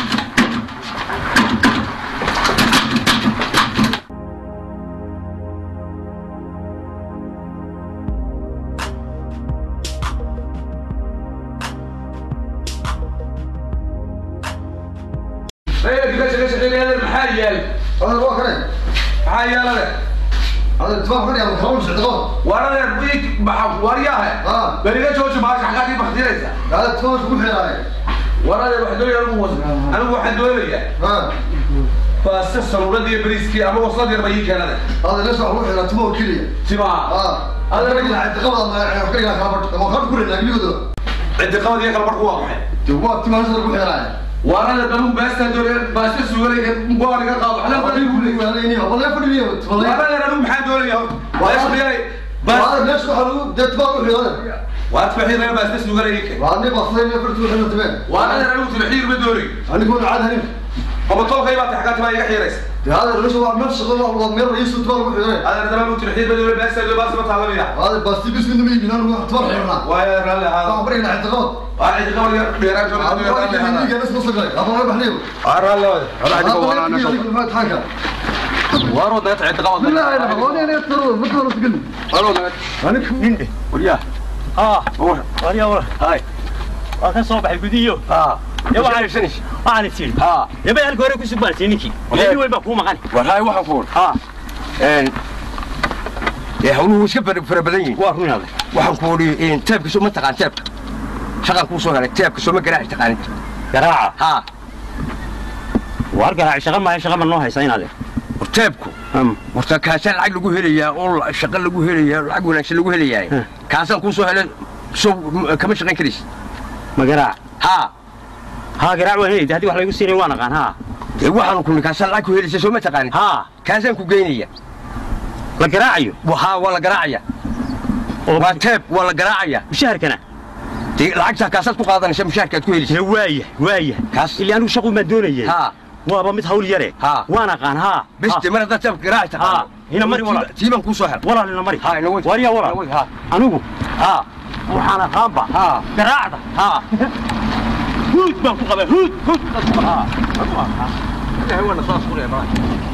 ايه كده شغال شغال هذا المحل يالي هذا هو كده محل يالا هذا اتفاق فريق ما خلص عقاب وانا يرضيك مع ورياها اه بريده جوج ما حاجاتي بخديريسا هذا اتفاق شو خيراي وانا واحد دول يرمو انا واحد دول يا ها فاسس ولدي بريسكي اما وصل يرمي كان هذا هذا ليش روح الى تمو كليه سمع اه هذا رجل عقاب ما يحكي لك ما خرج كل اللي عند قواد يا كلام بركو واحد جواب تما صار روح الى وانا قالوا بس دول بس سوري مبارك قاضي احنا بدي نقول لك والله يفرق لي والله وانا قالوا محل دول يا وايش بس هذا ليش حلو ده تبغى هذا واتفحي راه بس سوري هيك وانا بصير يفرق حلو تمام وانا قالوا تبحير بدوري انا كنت عاد هنا وبطل غيبات حكات ما يحيرس هذا ليش هو عمل شغل والله من رئيس تبغى هذا زمان تبحير بدوري بس بس ما تعلمي هذا بس تبس من مين انا روح تبغى هنا ويا رلا هذا عمرنا اعتقاد واحد قال يا بيراج انا جالس بصق لي ابغى اروح حليو رلا هذا عندك وانا انا حاجه وارد اعتقاد لا لا وانا انا ترى مثل تقول وارد انا مين ورياه اه ورياه ورا هاي وكان صوب الجديو اه يا واحد سنش انا سير اه يا بقى الكوري كسب بالسينكي ليه وين بقوا مغني وهاي waxa fuur اه een ee hawluhu iska fara badan yihiin waa run hada waxaan ku wari in taabka soo ma taqaan taabka shaqan ku soo helay taabka soo ma garaac taqaan garaaca ha war garaac shaqa ma shaqa ma noo haysanade taabku marka kaashan lacag lagu helayaa oo shaqa lagu helayaa lacag wanaagsan lagu helayaa kaasan ku soo helay soo kama shaqayn karis ma garaac ha ha garaac weyn hadii wax lagu siinay waan aqaan ha ee waxaan ku kaasan lacag ku helaysa soo ma taqaan ha kaasan ku geynaya la garaacayo waxa wala garaacaya oo ba taab wala garaacaya mushaharkana tii lacagta kaasan ku qaadanaysa mushaharka ku helaysa waaya waaya kaas ilaa anu shaqo ma doonayay ha waaba mid hawl yare waan aqaan ha bas timar dad taab garaac taqaan هنا مري ولا تيبان كو سو هل ولا لنا مري ها نوي وريا ولا ها انغو ها وحنا قامبا ها قراعده ها هود بان كو قبا هود هود ها هذا هو نصاص قولي ما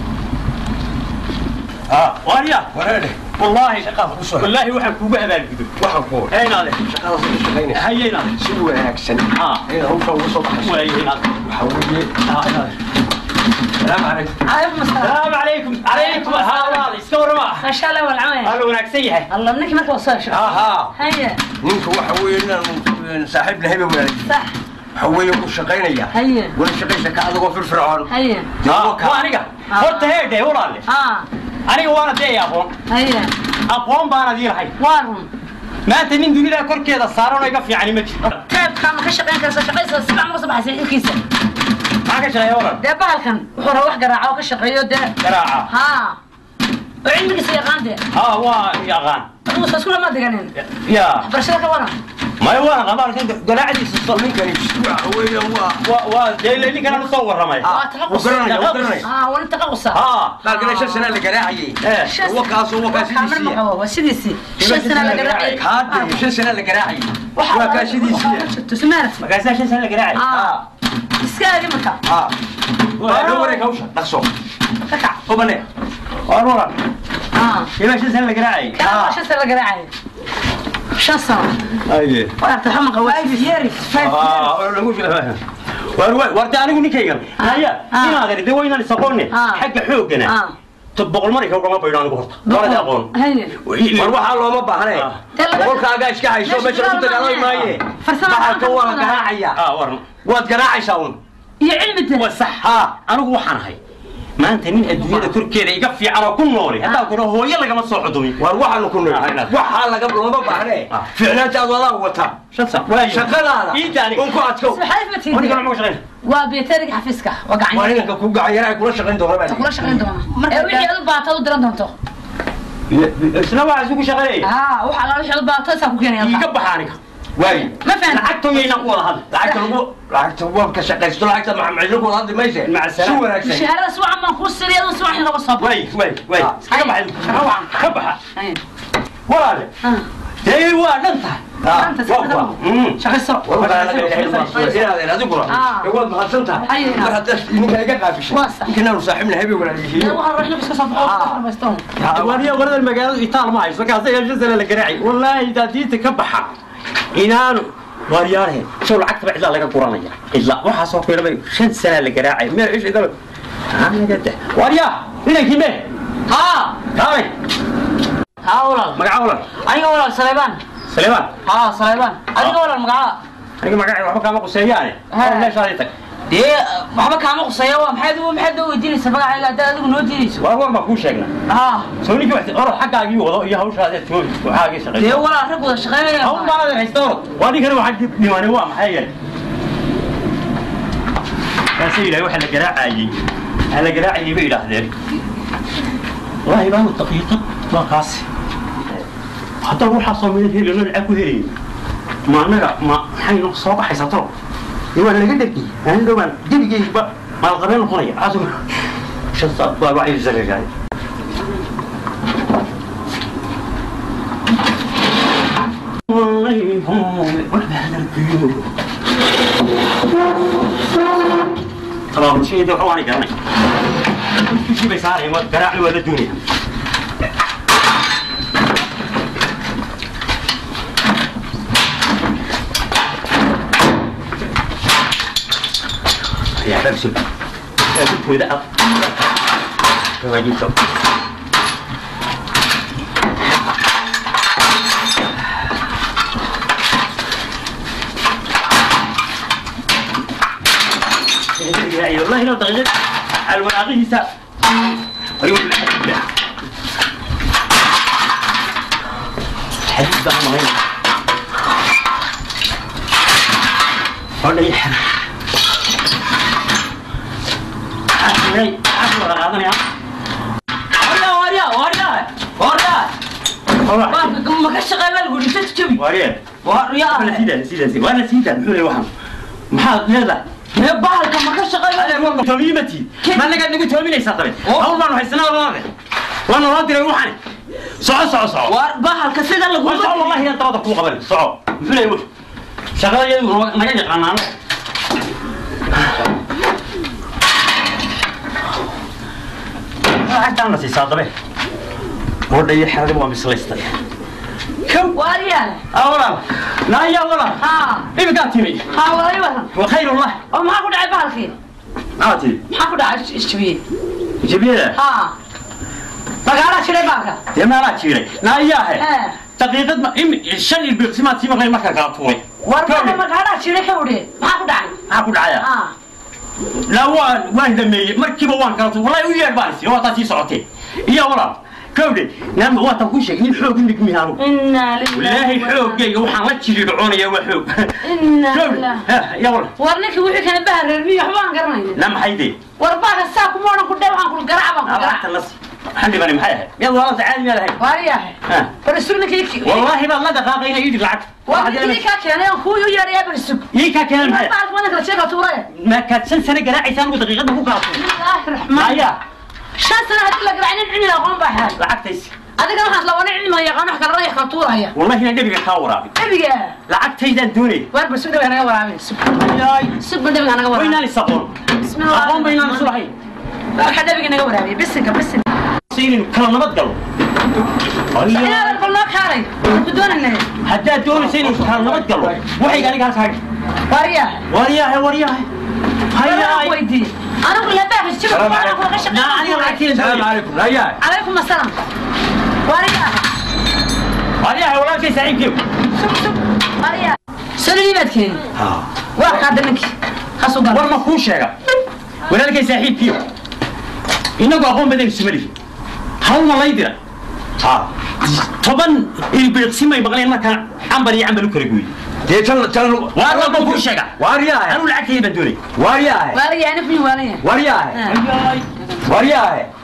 ها وريا وريا والله شقاف والله waxaan kuugu abaalgudo waxaan ku هيناده shaqada soo shaqeynaysa هيناده si wanaagsan ها ee hawsha ugu soo baxaysa way heynaade waxa weeye ها السلام عليكم عليكم السلام عليكم عليكم ها استورما ما شاء الله والعمل هلا وناكسي هي الله منك ما توصلش ها ها هيا ninka waxa weeye saaxiibna hebe wanaag صح waxa weeye ku shaqeynaya هيا wala shaqeysa ka adagoo firfircoon هيا waa aniga horta heedhe walaale ها aniga waana dee aqoon هيا aqoon baan adii lahay وارم maanta nin dunida korkeeda saaran oo iga fiican ma jiro كيف كان ka shaqeyn karsa shaqeysa siba ma sabax sayidkiisa maxaa ka shaqeeya walaal dee bahalkan wuxuu raa wax garaaco ka shaqeeyo dee garaaca ها cilmigiisa yaqaan dee ها waa yaqaan aduu saskula ma diganin ya barashada ka waran ma waa qabaal kan garaacdiisa soo ninkani waxa weeye waa waa dee ninkan aan soo waramay waa taqaqus ها ولا تققص ها qalgana shan sano la garaacayay ee waa kaas waa kaas كامل ما هو وسيدي سي شن سنه لا قراعي هذا shan sano la garaacayay وكاشدي سيا تسمعنا ما كان ساشن سنة قراعي اه اسكالي مركا اه وريك هوش نقصو كتع وبني ورورا اه يبقى شن سنة قراعي كان شو سنة قراعي شو سنة ايه وقت حمق وايف يرف اه ولا مش ورد أنا أقول نكير هيا هنا هذا اللي وين السقوني حق حوقنا تبغى المريكا وما بينان قرط ما له أقول والواحد الله ما بحناه قول كاجاش كاي شو بس رحت قالوا ما هي فرسان كوا قراعية اه ورن واد قراعي شاون يا علمته وصح ها أنا أقول حنهاي ما أنت مين الدنيا تركيا يقفي على كل نوري هذا كله هو يلا كما صعدوني والواحد كل نوري واحد لا قبل ما بحناه فعلات والله وتا شلصة شغال هذا إيه تاني ونكو أتكو سحيف ما وأنا تيجي كمان مش غير وبيترك حفيزك وقعني وأنا كوكو قاعد كل شغلين دورة بعدين كل شغلين دورة وحي الباطل ودرن دونتو سنوا عزوك شغالين اه وحلا وحي الباطل ساكو كان يلا يقبح عنك واي ما فهمت لعقتهم ينقوا هذا لعقتهم لعقتهم كشقيستو لعقتهم مع معلوك هذا ما يصير مع السلامة شو وراك الشهر اسبوع ما نخص رياض اسبوع احنا بصب وي وي وي قبح قبح ولا لا اه ايوه انت انت شغل سو والله لا اله الا الله يا هذا ذكر يقول ما حصلتها ما حتى انك قاعد في شيء يمكن انا صاحبنا هبي ولا شيء والله رحنا بس صفقه بستون وانا ورد المقال ايطال ما هيس markaas ay jazala la garaaci wallahi daadiita ka baxa inaan waryaareen soo lacagta bixida laga guranaya illa waxa soo fiirbay shan sano la garaacay ma ish idaba anaga waryaa inanki me ha taay ha wala magaca wala aniga wala Saleeban Saleeban ha Saleeban aniga wala magaca aniga magaca waxba kama quseeyaan meesha ay tag dee waxba kaama quseeyo waa maxay uu maxay doo weydiinaysa magacayga hadda adigu noo diidayso waa war ma ku sheegna ah soo ninki wax oro xaqaagi wado iyo hawshaada toog waxaagi shaqeeyo dee wala rag wada shaqeynaya hawl baa haysto waa ninkan waxa dib nimaani waa maxay yar kaasi ilaahay waxa la garaacayay ala garaacayay bay ilaahdeen wallahi baa daqiiqad waa kaas hadda waxa soo meel heli loo lacag ku helay ma anaga ma xayno soo baxaysato يوان اللي قدك أنا دوما جيبي جيبي بقى ما القبيل القرية عزم شصة بقى الواحد يزرق جاي والله هم ولا هذا الكيو طبعا شيء ده حواني كمان كل شيء بيصير ما قراعي ولا الدنيا يا حبسي يا بنت ولا كما جيتوا يا والله لو ضغطت على الوراقي يسا ايوه الحديد الحديد ده ما هي ولا يحرق Hey, aku orang apa ni? Waria, waria, waria, waria. Wah, makan sekarang lagu ni saya cuci. Waria, waria. Mana sidan, sidan, sidan. Mana sidan? Boleh waham. Mahal ni lah. Ya bahal, kamu makan sekarang. Ada orang tomi mati. Mana kan ni tomi ni satu ni. Awal mana hisna orang ni. Wana orang tidak wahani. Soal, soal, soal. War bahal, kesidan lagu. Masya Allah yang terada puluh kabar. Soal. Boleh mus. Sekarang yang macam ni kanan. حتى أنا سيصادبه ولا يحرق ما بيصليسته كم واريال أولا لا يا ولا ها إيه بقاتيني ها ولا يوه وخير الله أو ما أقول عيب هالخير عاتي ما أقول عيش إيش تبيه جبيه ها فقالة شري باكا يا ما لا تشيري لا يا هي ها تقريبا ما إم الشن اللي بيقسمها تيم غير ما كان كاتوي وربنا ما قالة شري كوري ما أقول عيب ما أقول عيب ها لا وان وان دمي مركبه وان كاتو والله ويا بارسي هو تاتي صوتي يا ولا كودي نعم هو تكون شيء من حوق منك مهارو إنا لله والله حوق جاي وحنا لا تشيل العون يا وحوق إنا لله يا ولا ورنك وحي كان بهر الرمية حوان قرنين نعم حيدي ورباك الساق مونا كل ده وحن كل قرعة بقى أبعت النص حلي بني محيها يلا والله تعالي يلا هاي وارياه ها برسولك يك والله ما الله دقائق يجي العكس واحد يك كان اخويا يا يا برسول يك كان ما بعرف وانا كنت شيخه توري ما كانت سنه سنه قراعي ثاني ودقيقه هو قاطع بسم الله الرحمن هيا شان سنه هدي لك قراعين عندنا قوم بحال العكس adiga waxaad la wana cilmi yaqaan wax kala raaya khaatuuraya wallahi inaan dhabiga ka waraabi dhabiga lacagtaydan doonay warba soo dhabiga naga waraabi subhanallah subhan dhabiga naga waraabi waynaan isaqoon bismillah aqoon baynaan sulahay waxa dhabiga naga waraabi bisinka bisin siin kala nabad galo ina balno kaalay ku doonanay hadda doonaysa inuu kala nabad galo waxay aniga halkaa wariya wariya wariya هيا ويدي انا ولا باغي شوف انا ولا شغل لا انا راكين السلام عليكم هيا عليكم السلام وريا وريا ولا شيء سعيد كيف شوف شوف وريا سلمي بدكين ها واحد منك خاصو قال ورما كو شيغا ولا لك سعيد كيف انو اقوم بدل سمري هاو ما ليدرا ها طبعا البيقسم ما بغلين ما كان عنبري عنبلو كرغوي دي تل تل واريا كو شيغا واريا انا لعكي بدوري واريا واريا انا في واريا واريا واريا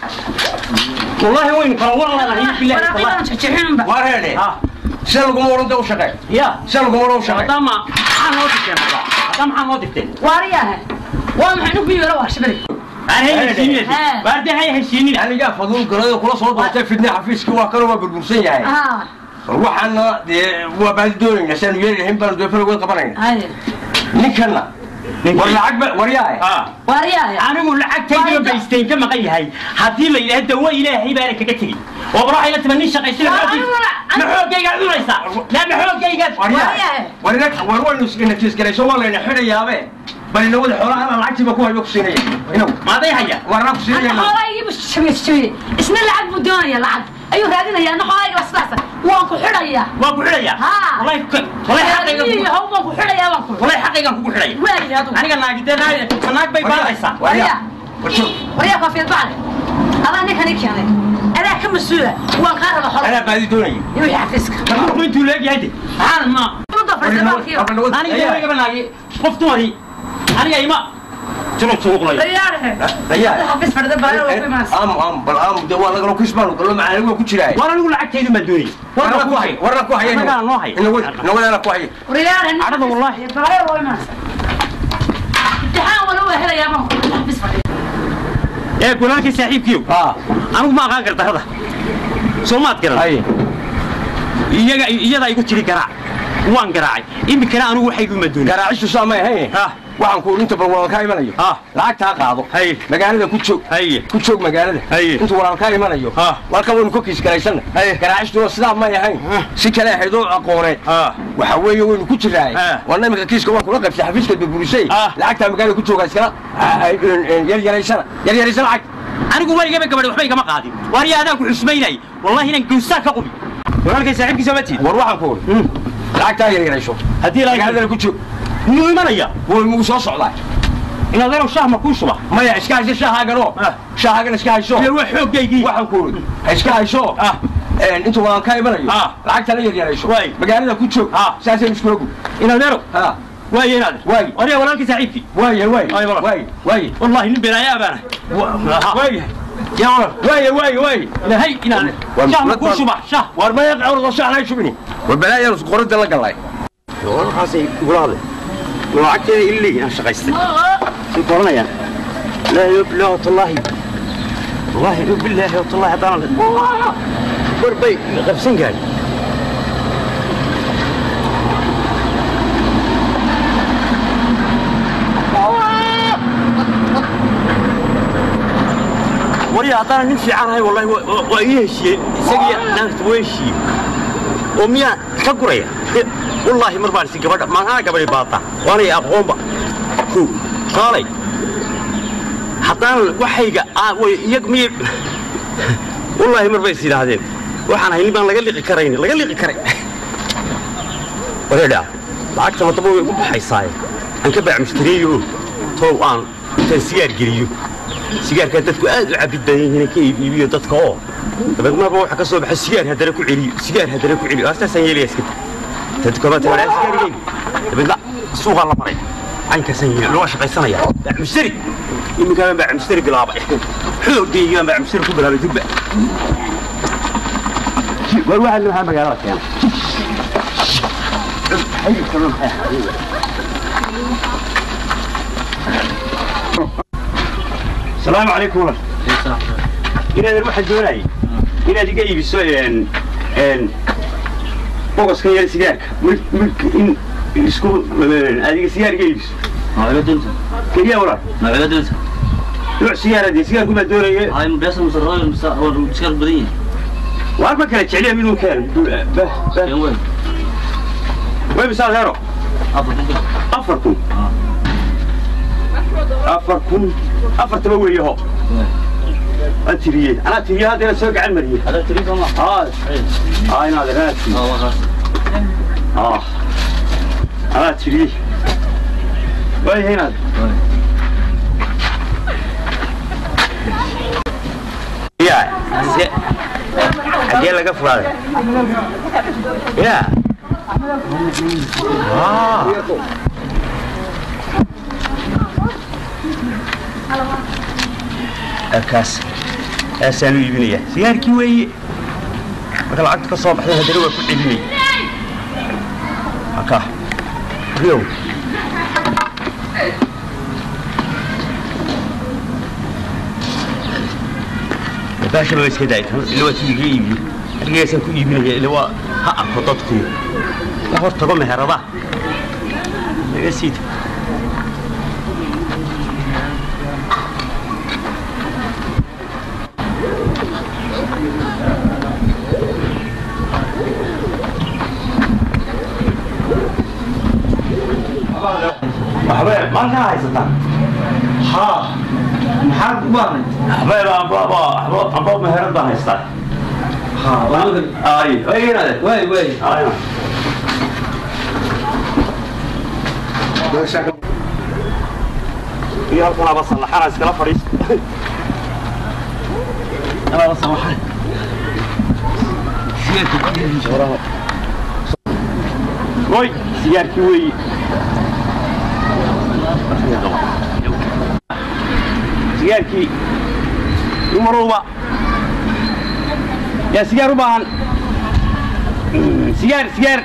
والله وين قال والله هي بالله والله تشجعين بقى واريا ها سلق مورن دو شقه يا سلق مورن شقه هذا ما انا ودكتين هذا ما انا ودكتين واريا وما حنو في ولا شبري انا هي بعد هي هشيني انا جا فضول قرايه كل صوت وقت في حفيسك وكانوا بالبرسين يعني اه waxaana waa baad doonayna san yeelin baan doo faro qabanayna ay ninkana war lacag wariyaay ha wariyaay anigu lacagtayda baysteen ka maqan yahay hadii la yiraahdo waa ilaahay baa kaga tagay oo baraha ila taban shaqaysan ma xoogayga cunaysa la ma xoogayga wariyaay wariyaay war waan isku natiis galay Soomaaliya xidhayaabe bal inoo wada xoolaha lacagtiba ku hayo ku siinay inuu maaday haya warna ku siinay xoolaha ibu shaqeeyay isna lacag buu doonaya lacag ayuu raadinaya ana xoolaha wasdaasa waan ku xidhaya waan ku xidhaya wallahi wallahi xaqayga waan ku xidhaya waan ku wallahi xaqayga ku xidhaya waaliga adu aniga naagideenay naag bay baadaysa wariya wariya ka fiir baan ala ninka ninkan ana ka masuula waan ka raba xoolaha ana baadi doonay inuu yafiska ma intuu leeyahay aan ma aniga iga banaagi qoftu wari aniga ima تروح تسوق لي رياله رياله حبس فرد بالو في ماس ام ام بل ام ده والله لو كسبان قال له معنا ku jiray وانا نقول lacagtaydu ma doonay warna ku hay warna ku hay انا نو hay inuu inuu ana ku hay رياله عرض والله بالو في ماس تحاول هو هلا يا ماما حبس فرد ايه كلانك صاحبكيو اه انا ما قان قرت هذا سومات قرا اي iyaga iyada igu jiri garaa waan garaacay imikana anigu waxay igu madoonay garaacishu saamay hay ha waxaan ku inta bal walaalka imanayo ha lacagta qaado hay magaalada ku joog hay ku joog magaalada hay inta walaalka imanayo ha walka wuu ku kiis galaysan hay garaacishu sidaa ma yahay si kale haydo aqooneed ha waxa weeye wuu ku jiray wana imika kiiska waan kula qabtay xafiiska burburisay lacagta magaalada ku jooga iskala yar yaraysan yar yaraysan lacag anigu way iga gabadh waxba igama qaadin wariyaadaan ku xusmaynay wallahi inaan gowsaa ka qubi walaalkay saaxiibkiisa ma tiid war waxaan ku lacagta yar yarayso hadii la magaalada ku joog muu imanaya wuu muu soo socdaa inaad yaro shaah ma ku shuba maya iska hayso shaahagano shaahagana iska hayso iyo wax xoogaygi waxaan ku iska hayso ah een inta waan ka imanayo lacagta la yar yarayso magaalada ku joog saasay isku ogu inaad yaro ha واي هذا واي وريا ولانك سعيدتي واي واي واي واي والله نبي يا ابانا واي يا ولد واي واي واي لا هي الى شاه ما كل شبح شاه ورما يقع ورد شاه لا يشوفني والبلايا قرد لا قلاي والله خاصي يقول هذا وعكت اللي انا شقيستي شو قرنيا لا لا والله والله بالله والله هذا قربي خمسين قال وريا هذا نمشي عنها والله وإيه شيء سقي ناس ويشي وميا كقرية والله مربان سي قبل ما أنا قبل باطا وأنا أقوم بقى شو قالي حتى وحيقة آه ويقمي والله مربان سي هذين وحنا هني بان لقى لي كرين لقى لي كرين وريا لعكت ما تبغى يقول حيصاير أنك بيع مشتريه تو أنا تنسير جريو sigaarka dadku aad u cabid badan yihiin ka iibiyo dadka oo dabadna waxa ka soo baxay sigaar hadana ku celiyo sigaar hadana ku celiyo astaas aan yeelay iska dadku ma tahay sigaar dabadna suuqa la maray anka san yeelay loo shaqaysanaya baa mushtari imika baa mushtari bilaabay xoogayga baa mushtari ku bilaabay dibba war waxa la magaalada keen ay kaloo السلام عليكم ورحمة الله. إلى الروح الجولاي. inaad iga iibiso een een bogoska yar sigaarka milk in isku adiga sigaar iga iibiso nooga dunta kaliya walaal nooga dunta nooc sigaar hadii sigaar kuma doonaye ay mudasa musarrada musa oo sigaar badan waar ma kala jecel yahay inuu keen bah bah weyn way bisal hero afarku afarku afartaba weeyaho أتريه أنا أتريه هذا سوق عن مريه هذا أتريه والله آه آه أنا هذا ناسي آه والله آه أنا أتريه وين هنا يا أجي لك فلان يا آه أكاس أسألوا يبنيه سيار كوي مثل عقد كصوب حتى هدروا كل يبني أكاه اليوم باشا ما يسكت دايت اللي هو تيجي يبني اللي يسكت يبني اللي هو ها خططكم لا هو تقوم هربا يسيت أحباب ما كان عايزتها ها محارب بارن أحباب أحباب أحباب أحباب مهرب ده هيستار ها والله أي أي هذا وي وي أي يا أنا بس الله حارس كلا فريس أنا بس الله حارس وي سيارتي وي سيارتي المروبة يا سيار ربان سيار سيار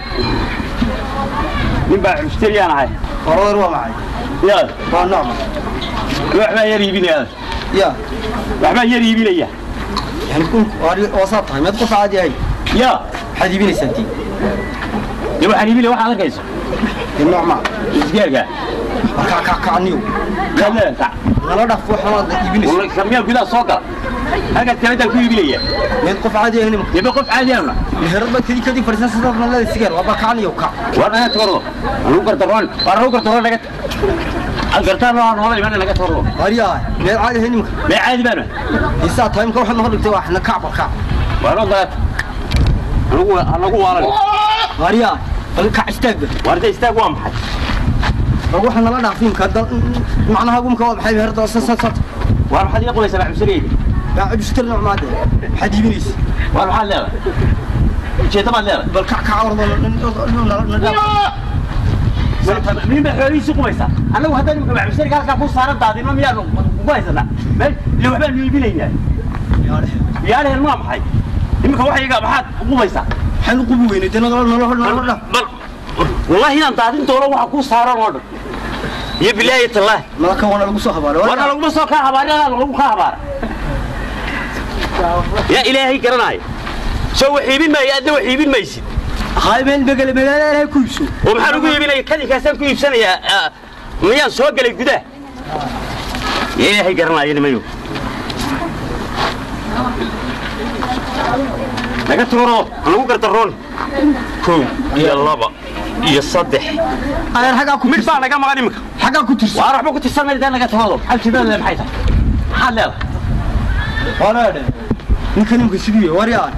من بعد اشتري أنا هاي قرار ومعي يا فنعم وحنا يريبني هذا يا وحنا يريبني يا يعني كنت وسطها ما تقص عادي هاي يا حد يبيني سنتي يبغى حنيبي له واحد كيس النوع ما سيار كا كا كا كانيو لا لا كا أنا دفع حوالي يبيني والله كمية كذا صوكا هذا الكلام ده كله يبيني ما تقف عادي هنا يبغى قف عادي أنا الهربة كذي كذي فرصة صدق من هذا السجار وابا كانيو كا وانا تورو انا قلت تورو انا قلت تورو لقيت قلت انا والله يبان لقيت تورو هريا ما عادي هنا ما عادي بنا يسا تايم كم حنا هربت واحد كعب كعب وانا قلت انا هو انا هو والله هريا قال كع استاج ورد استاج وام حد روح انا لا دافين كذا معناها قوم كواب حي هرت صص صص وانا حد يقول سبع مسرين قاعد يشتري نوع ماده حد يبينيس وانا حد لا شيء طبعا لا بل كع كع ورد مين بحوي سوق ميسا انا وهذا اللي مع مسرين قال كابو صار دادين ما يانو مبايسنا بل لو حبل يبينيا يا له ما محي يمكن واحد يقع بحد مبايسا حن قبو وين تنا بل والله أنت عادين تقول واحد كوس صار مرة يبلاي الله ما كان وانا لقصة خبر وانا لو بس كان خبر لا لو كان خبر يا إلهي كرناي سوي حبيب ما يأدي وحبيب ما يصير هاي بين بقول بقول لا كويسو ومحرقوا يبلاي كذي كاسم كويس سنة يا ميان سوق لك كده يا إلهي كرناي أنا مايو لقيت تورو أنا مو قدرت الرول كوم يا الله بقى يصدح أنا حاجة كنت مش بقى أنا جام غنيمك حاجة كنت وأروح بقى كنت السنة اللي أنا جت هذا حال كذا اللي محيطها حال لا ولا هذا ممكن يمكن سبيه وريان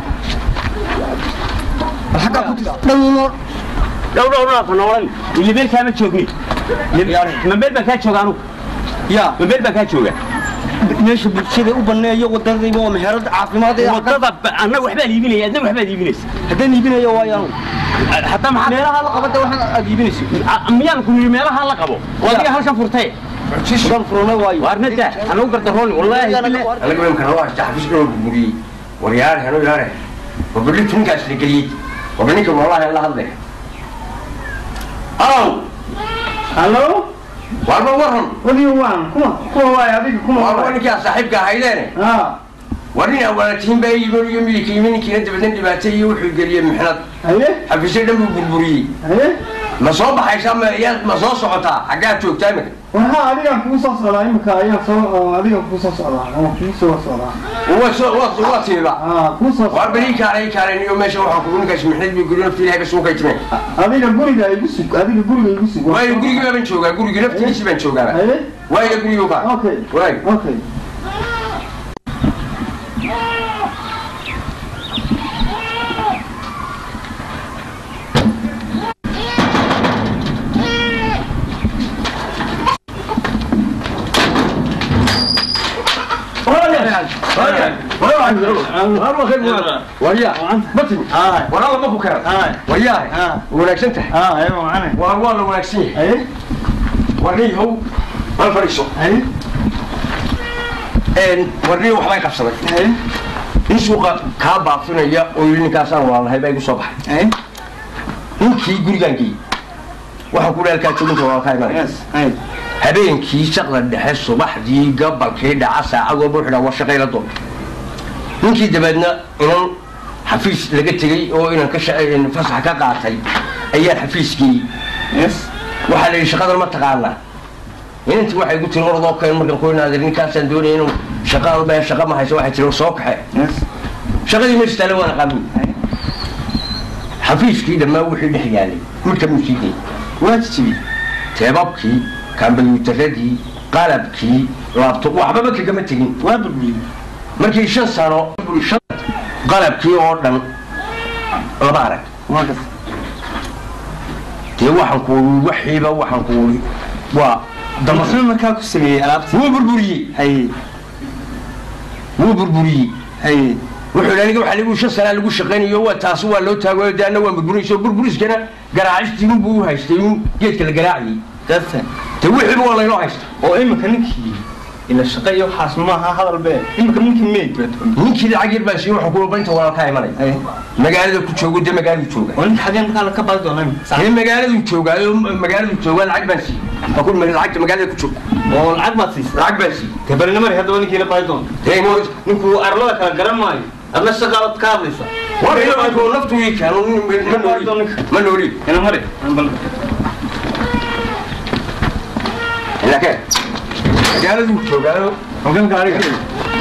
الحاجة كنت دمور لو لو لو فنورن اللي بيل كامل تشوفني من بيل بكات شوغانو يا من بيل بكات شوغان ليش بتشيله وبنيه ودرني بوا مهرد عافماد ودada أنا وحبة يبيني أنا وحبة يبينيس هدني يبيني وياهم حتى ما حد meelaha la qabada waxaan adiibinayso miyaan ku meelaha la qabo wadiga halkan furtay shan furna waayo warnada anu gardaroon wallahi laga weyn kana waa taxfiis oo bugi wariyaar helo yaare wabli tunkaas ligeliyay wabni ka wallahi la hadlay hello hello warba waran wadi waan kuma kuma waay adiga kuma waa ninka saaxiibka hayleene ha ورينا ولاتين باي يقول يوم يجي منك أنت بدنا دباتي يوحي قريه محنط أيه حفيشة دم بالبري أيه ما صوب حيشام يا ما صوب صعطة حاجات شو تامك وها عليك فوسا صلاة مكايا صو عليك فوسا صلاة أو فوسا صلاة هو سو وقت وقت يبقى آه فوسا وأربعين عليه كان يوم ماشي وحكون كاش محنط بيقولون في لها بس هو كيتمين عليك قولي ده يبصق عليك قولي يبصق واي يقولي ما بنشوفه يقولي نفس الشيء بنشوفه أيه واي يقولي يوقع أوكي واي أوكي وياه بطني والله ما بكر وياه وناكسنته اه ايوه معنا والله وناكسين ايه ورنيه هو والفريسو ايه ان ورنيه وحباي قبصدي ايه in suuqa kaa baaqsinaya oo yidhi ninkaasaan walaalahay baa igu soo baxay ninkii gurigaankii waxaa ku dheelkaa joginta walaalkaa imanaya habeenkii shaqda dhexe subaxdii gabalkii dhaca saacad walba wuxuu dhaa war shaqayla doon ninkii dabeedna inan xafiis laga tegey oo inan ka fasax ka qaatay ayaan xafiiskii waxaa la yidhi shaqadan ma taqaanaa inantii waxay igu tiri orodoo keen markaan ku inaadir ninkaasaan doonaya inuu shaqaan u baahan shaqa ma hayso waxay tiri soo kaxe shaqadii meesha taale waan aqaamin xafiiskii dhammaan wixii dhex yaalay midka muusiigay waa jijibi teebabkii kambyuutaradii qalabkii laabtob waxbaba kagama tegin waa burburiyey markii shan sano qalabkii oo dhan laba arag dee waxaan ku waxiiba waxaan ku waa damasna markaa ku sameeyey alaabtii wuu burburiyey haye wuu burburiyey haye wuxuu aniga waxa lagu shan sano lagu shaqeynayo waa taas waa loo taago daana waa burburisoo burburiskana garaacistii buu u haystay geedka la garaaciyey dadka te wixii waa la inoo haysta oo imika ninkii ila shaqeeyo waxaas maaha hadal bee imika ninkii meed ninkii lacag yar baa sii wuxuu ku baynta waa ka imanay magaalada ku joogo de magaalada jooga oo ninka xadeen markaa ka baadi doonaa sax magaalada jooga magaalada jooga lacag baa sii aqul ma lacag magaalada ku joogo oo lacag baa sii lacag baa sii tabarna mar hadda ninkii la baadi doon deemo ninkuu arlada kala garan maayo adna shaqaad ka hadlaysa war ila ko naftu ii kaano ma nooli ma nooli ina mare لكن قالوا شو قالوا وكم قالوا كده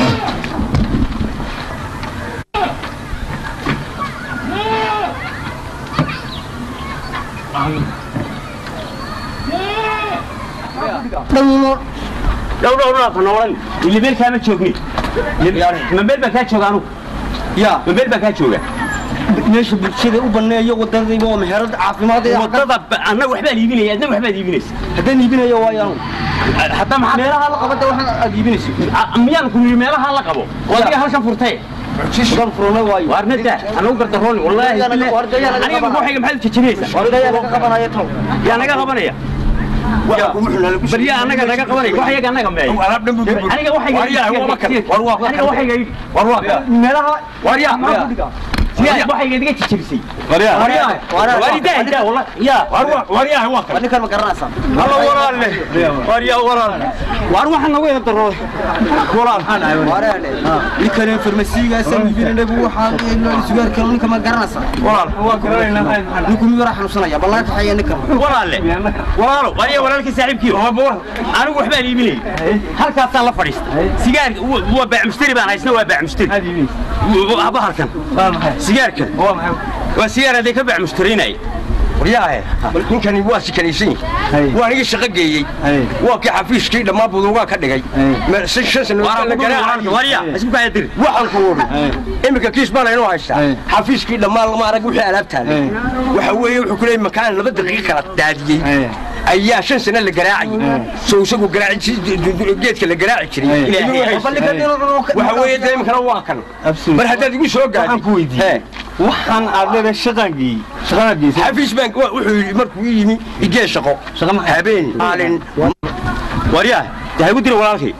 دمور لو لو لو فنورن اللي بيل كان تشوفني من بيل بكا تشوغانو يا من بيل بكا تشوغا meesha bulshada u baneeyo wadadayba waa meherad caafimaad ee wadada anna waxba liibinaya adna waxba liibinaysa haddii liibinayo waayaan hatta maxaa meelaha la qabada waxa liibinayso miyaan ku meelaha la qabo wadiga halkan furtay shishan furna waayo warnada ana u garda rool wallahi aniga waxay maxay jijinaysa wargaya laga qabanaya taw yaa naga qabanaya bariya anaga naga qabanay wax yaga anaga meey aniga waxay war waa aniga waxay war waa meelaha wariya ma ku dhiga يا waxay idiga jijibisay wariya wariya wariya والله يا wariya waa kan ninkan ma garanaysan halo walaal wariya walaal war waxan nagu yar daro walaal wariya ninkan farmasiiga san ibinaybu waxa inoo sugaar kale ninkan ma garanaysan walaal waa garanayna ninku mi wara xanuunsanaya ballaa taxay ninkan walaal walaal wariya walaalkii saaxiibkii waa boor anigu waxba liibinay halkaas la fadhiistay sigaar waa baa mushtari baan haysna waa baa mushtari haba halkan سيارك وسيارة ذيك بيع مشتريني ورياه يمكن يواسي كنيسين وانا ايش شققي واكي حفيش كي لما بوضوغا كدغاي ما سنشن وريا اسمك يدير waxan ku wuri imika kiis baan inoo haysta xafiis kii lama lama arag wixii alaabtaan waxa weeye wuxuu ku leeyahay makaan laba daqiiqo kala daadiyay ayaa shan sano la garaacay soo isagu garaaci geedka la garaaci jiray waxa weeye deemkana waa kan mar haddaad igu soo gaadhay waxaan ku weydiiyay waxaan aad leedahay shaqaagii shaqaagii xafiis baan wuxuu markuu yimi igee shaqo habeen maalin wariyaa waxay ku diray walaalkay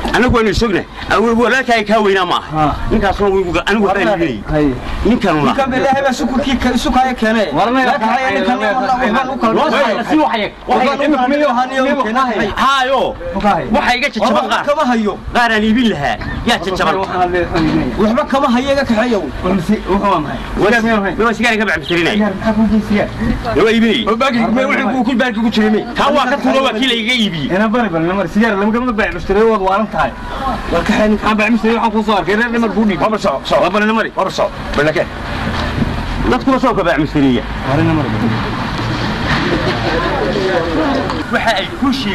أنا أقول إنه سجنة ولا كاي كوينا ما إنك أصلا أنا أقول إنه إنك أنا إنك بالله بس سكوا كي سكوا كنا والله لا كاي أنا كنا والله والله سيو حيك والله إنك ميو هنيو كنا هايو وحيك تشبه غار كما هيو غار اللي بيلها يا تشبه وحبك كما هيك كحيو وهو ما ولا ما سيجاري كبع مسريني لو يبي باقي وحنا كل بالك كل شيء هوا كتلو وكيل يجيبي أنا بري بل نمر سيجارة لما كم بيع مشتري وضع وارم تاعي والكحين كان بيع مشتري وحنا صار كذا نمر بودي ما برصع صع ما نمري برصع بلكه لا تكون صوك بيع مشترية وارم نمر وحي كل شيء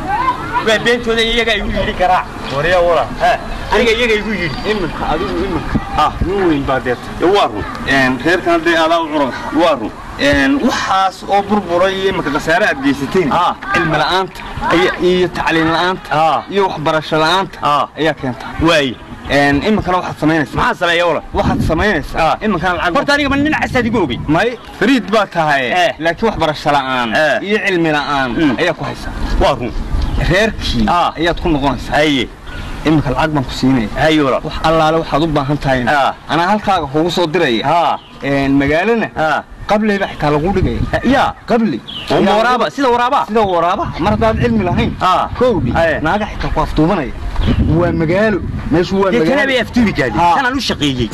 وبنت ولا يجا يقولي كراع وريا ورا ها أنا يجا يقولي إمك أدوه إمك ها مو وين بعدت يوارو إن خير كان دي على عرض يوارو إن وحاس أو بربري إمك قصيرة أديستين آه علم الآنت أي أي تعليم الآنت آه يخبر الشلانت آه أي كنت واي إن إما كان واحد سمينس ما حصل يا ورا واحد سمينس آه إما كان العقل فرتاني من نعس هذه جوبي ماي فريد باتها إيه لكن وحبر الشلان إيه إيه علم الآن أي كويسة وارو reerkii ayaa ku noqonaysa haye imka lacag baan ku siinay haye wala wax allaale waxaad u baahan tahay ana halkaaga kugu soo diray ha een magaalana ha qabli ba xitaa lagu dhigay ya qabli oo waraaba sida waraaba sida waraaba mar hadaad cilmi lahayn ha koodi naaga xitaa ku aftuubanaya waa magaalo meeshu waa magaalo kana bay aftuubi gaadi kana lu shaqeeyay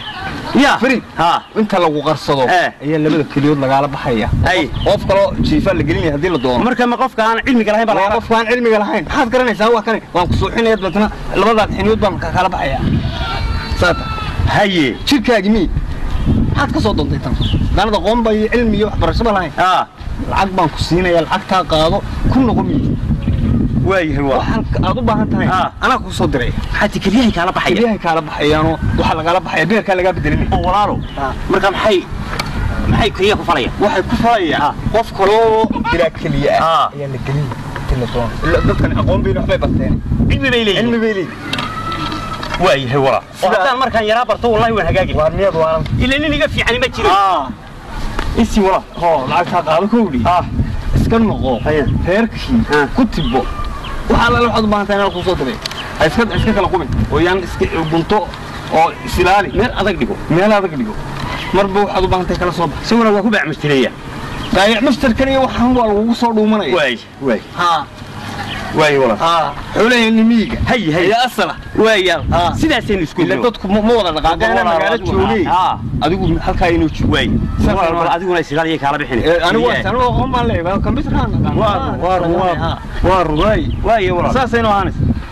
يا فريد ها انت لو قرصدو هي لبدا كليود لغالا بخايا اي قف كلو جيفا لا غليني hadii la doono marka ma qofka aan cilmiga lahayn baa qofka aan cilmiga lahayn maxaad garanaysaa waa kan waan ku soo xinay dadna labada xiniyood baan ka kala baxaya saata haye jirkaagi mi maxaad ka soo doontay tan danada qoomba iyo cilmi iyo waxbarasho lahayn ha lacag baan ku siinaya lacagta qaado ku noqo mi waayahay waa aad u baahan tahay ana ku soo diray xati kaliyahay kala baxaya kaliyahay kala baxayaano waxa laga baxaya beerka laga bedelin oo walaalo marka maxay maxay kaliya ku falaya waxay ku falaya qof kale dira kaliya ah ayaa la gelin telefoon dadkan aqoon bay waxbay barteen cilmi bay leeyihiin cilmi bay leeyihiin waayahay walaal waxaan markaan yaraa barto wallahi waan hagaagin waa niyad waan ilaa nin iga fiican ma jiro ah isi walaal ho lacag qaado koodi ah iska noqo reerkii ku tibo waxa la waxaad u baahan tahay inaad ku soo diray iska iska kala qubin oo yaan iska bunto oo isilaali meel adag dhigo meel adag dhigo marba waxaad u baahan tahay kala soo bax sawirna waa ku baac mashtariyay baac mashtarkan iyo waxaan waa lagu soo dhuumanaya waay waay ha waay wala ha xulayeen nimiga hay hay ya asala waay ya sidaaseen isku ila dadku ma wada dhaqaaqaan magaalada joogay ha adigu halka inuu joogay sabab adiguna isilaaliye kala bixin anigu waa tan oo qoon baan leeyahay computerkan waa waa waa waa waay waay wala saasayno aanis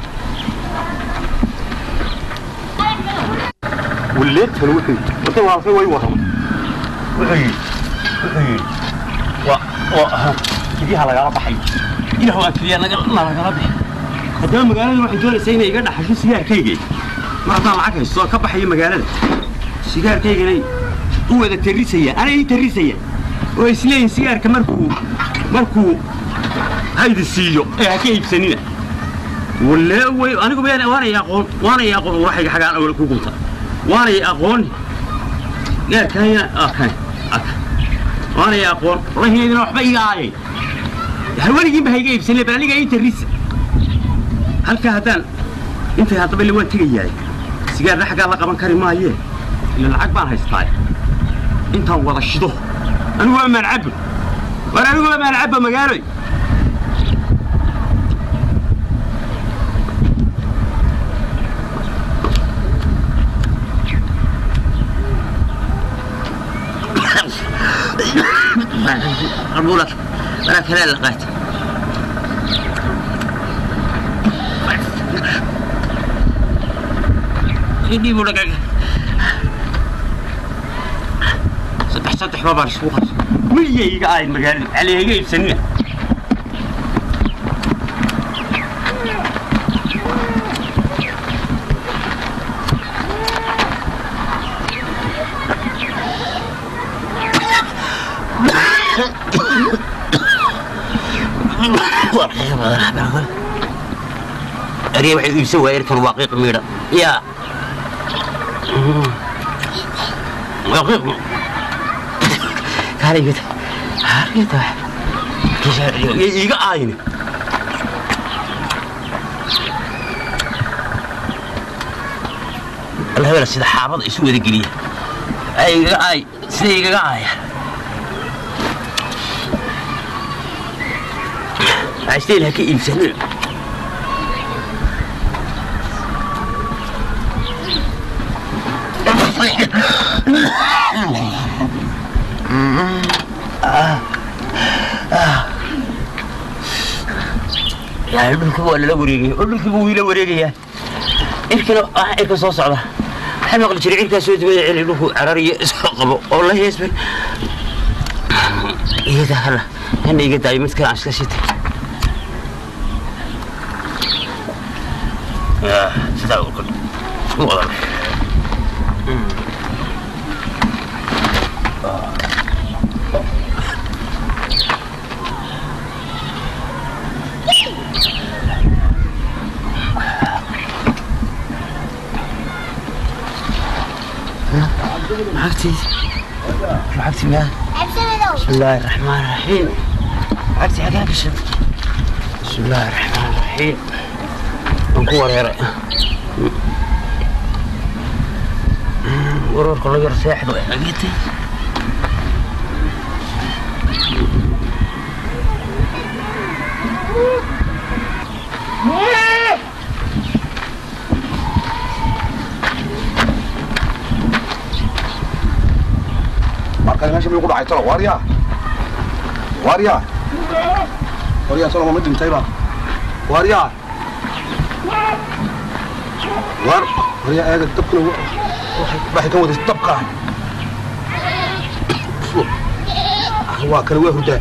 وليت الوحي وانت واقف وي وهم وحي وحي و و كديها laga baxay ilaah waa kaliya laga laga baxay hadaba magaalada waxay doonaysaa inay iga dhaxasho sigaarkayga marka lacag haysto ka baxay magaalada sigaarkayga inay u wada tarisaya ana ii tarisaya oo isleeyin sigaarka markuu markuu haydi siiyo ee ka iibsanina wala way anigu been waana yaqoon waana yaqoon waxay xagaan awal ku gunta وانا يأقون لا كان أكن وانا يأقون والله هي ذي وحبي جاي هالولي جنب هيجيب سنة بلاني جاي تريس هل كهتان أنت هطب اللي وين تيجي جاي سجار رح قال لقمن كريم ما هي إلا العقبان هيستاي أنت هو وضع الشدو أنا هو ما نلعب وأنا أقول ما نلعب مجالي أقولك أنا كلا لقيت يدي بقولك سطح سطح ما بعرف شو خلاص ويجي قاعد مقال عليه يجي سنة أريد واحد يسوي يركن واقيق ميرا يا واقيق هذا يقول هذا يقول يقع عيني الله ولا سيد حافظ يسوي ذي قليل أي أي سيد قاية عشتي لها كي إنسان آه آه يا ابنك هو اللي لوريجي ابنك هو اللي لوريجي يا إركنا آه إركنا صوص على حنا قلت شريعين كاسود ويعلي له عرارية قبو والله يسبر إيه ده هلا هنا يجي دايما كان عشان شيء يا سداو كل والله عكتي عكتي ما بسم الله الرحمن الرحيم عكتي حاجة بسم بسم الله الرحمن الرحيم نكور يا رأي ورور كل جرس واحد وعقيتي marka meesha miyuu ku dhacay talo waarya waarya waarya soo ma dhintay ba waarya war waarya eega dabkuna waxay ka waday dabka waa kale waa hurdaa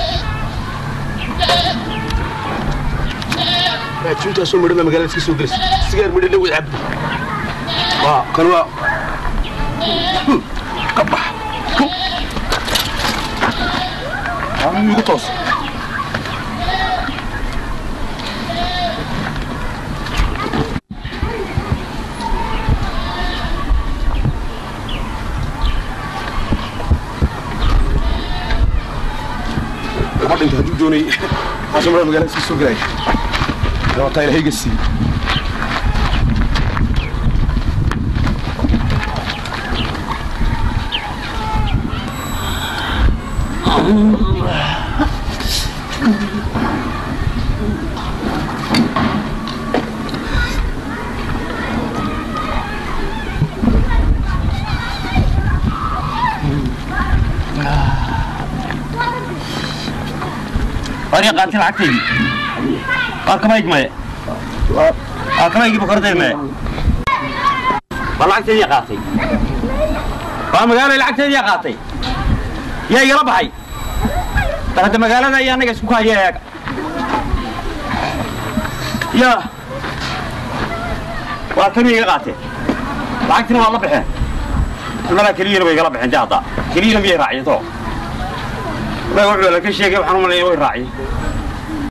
raajinta soo midhna magaalada iska soo gelis sigaar midhna way cabdi waa kan waa kabax amigo toos ما انت هتجوني عشان مرة مقالة في السوق رايح لو طايل هيك السي أنا قاتل عكتي أكما يجمع أكما يجيب كرتي ما والله عكتي يا قاتي فهم قال لي عكتي يا قاتي يا يا ربحي تقدم قال يا أنا اسمك يا يا وأكما يا قاتي عكتي والله بحه الملا كلير ويقلب بحه جاطا كلير بيراعي تو ما يقول لك الشيء كيف حرام اللي يراعي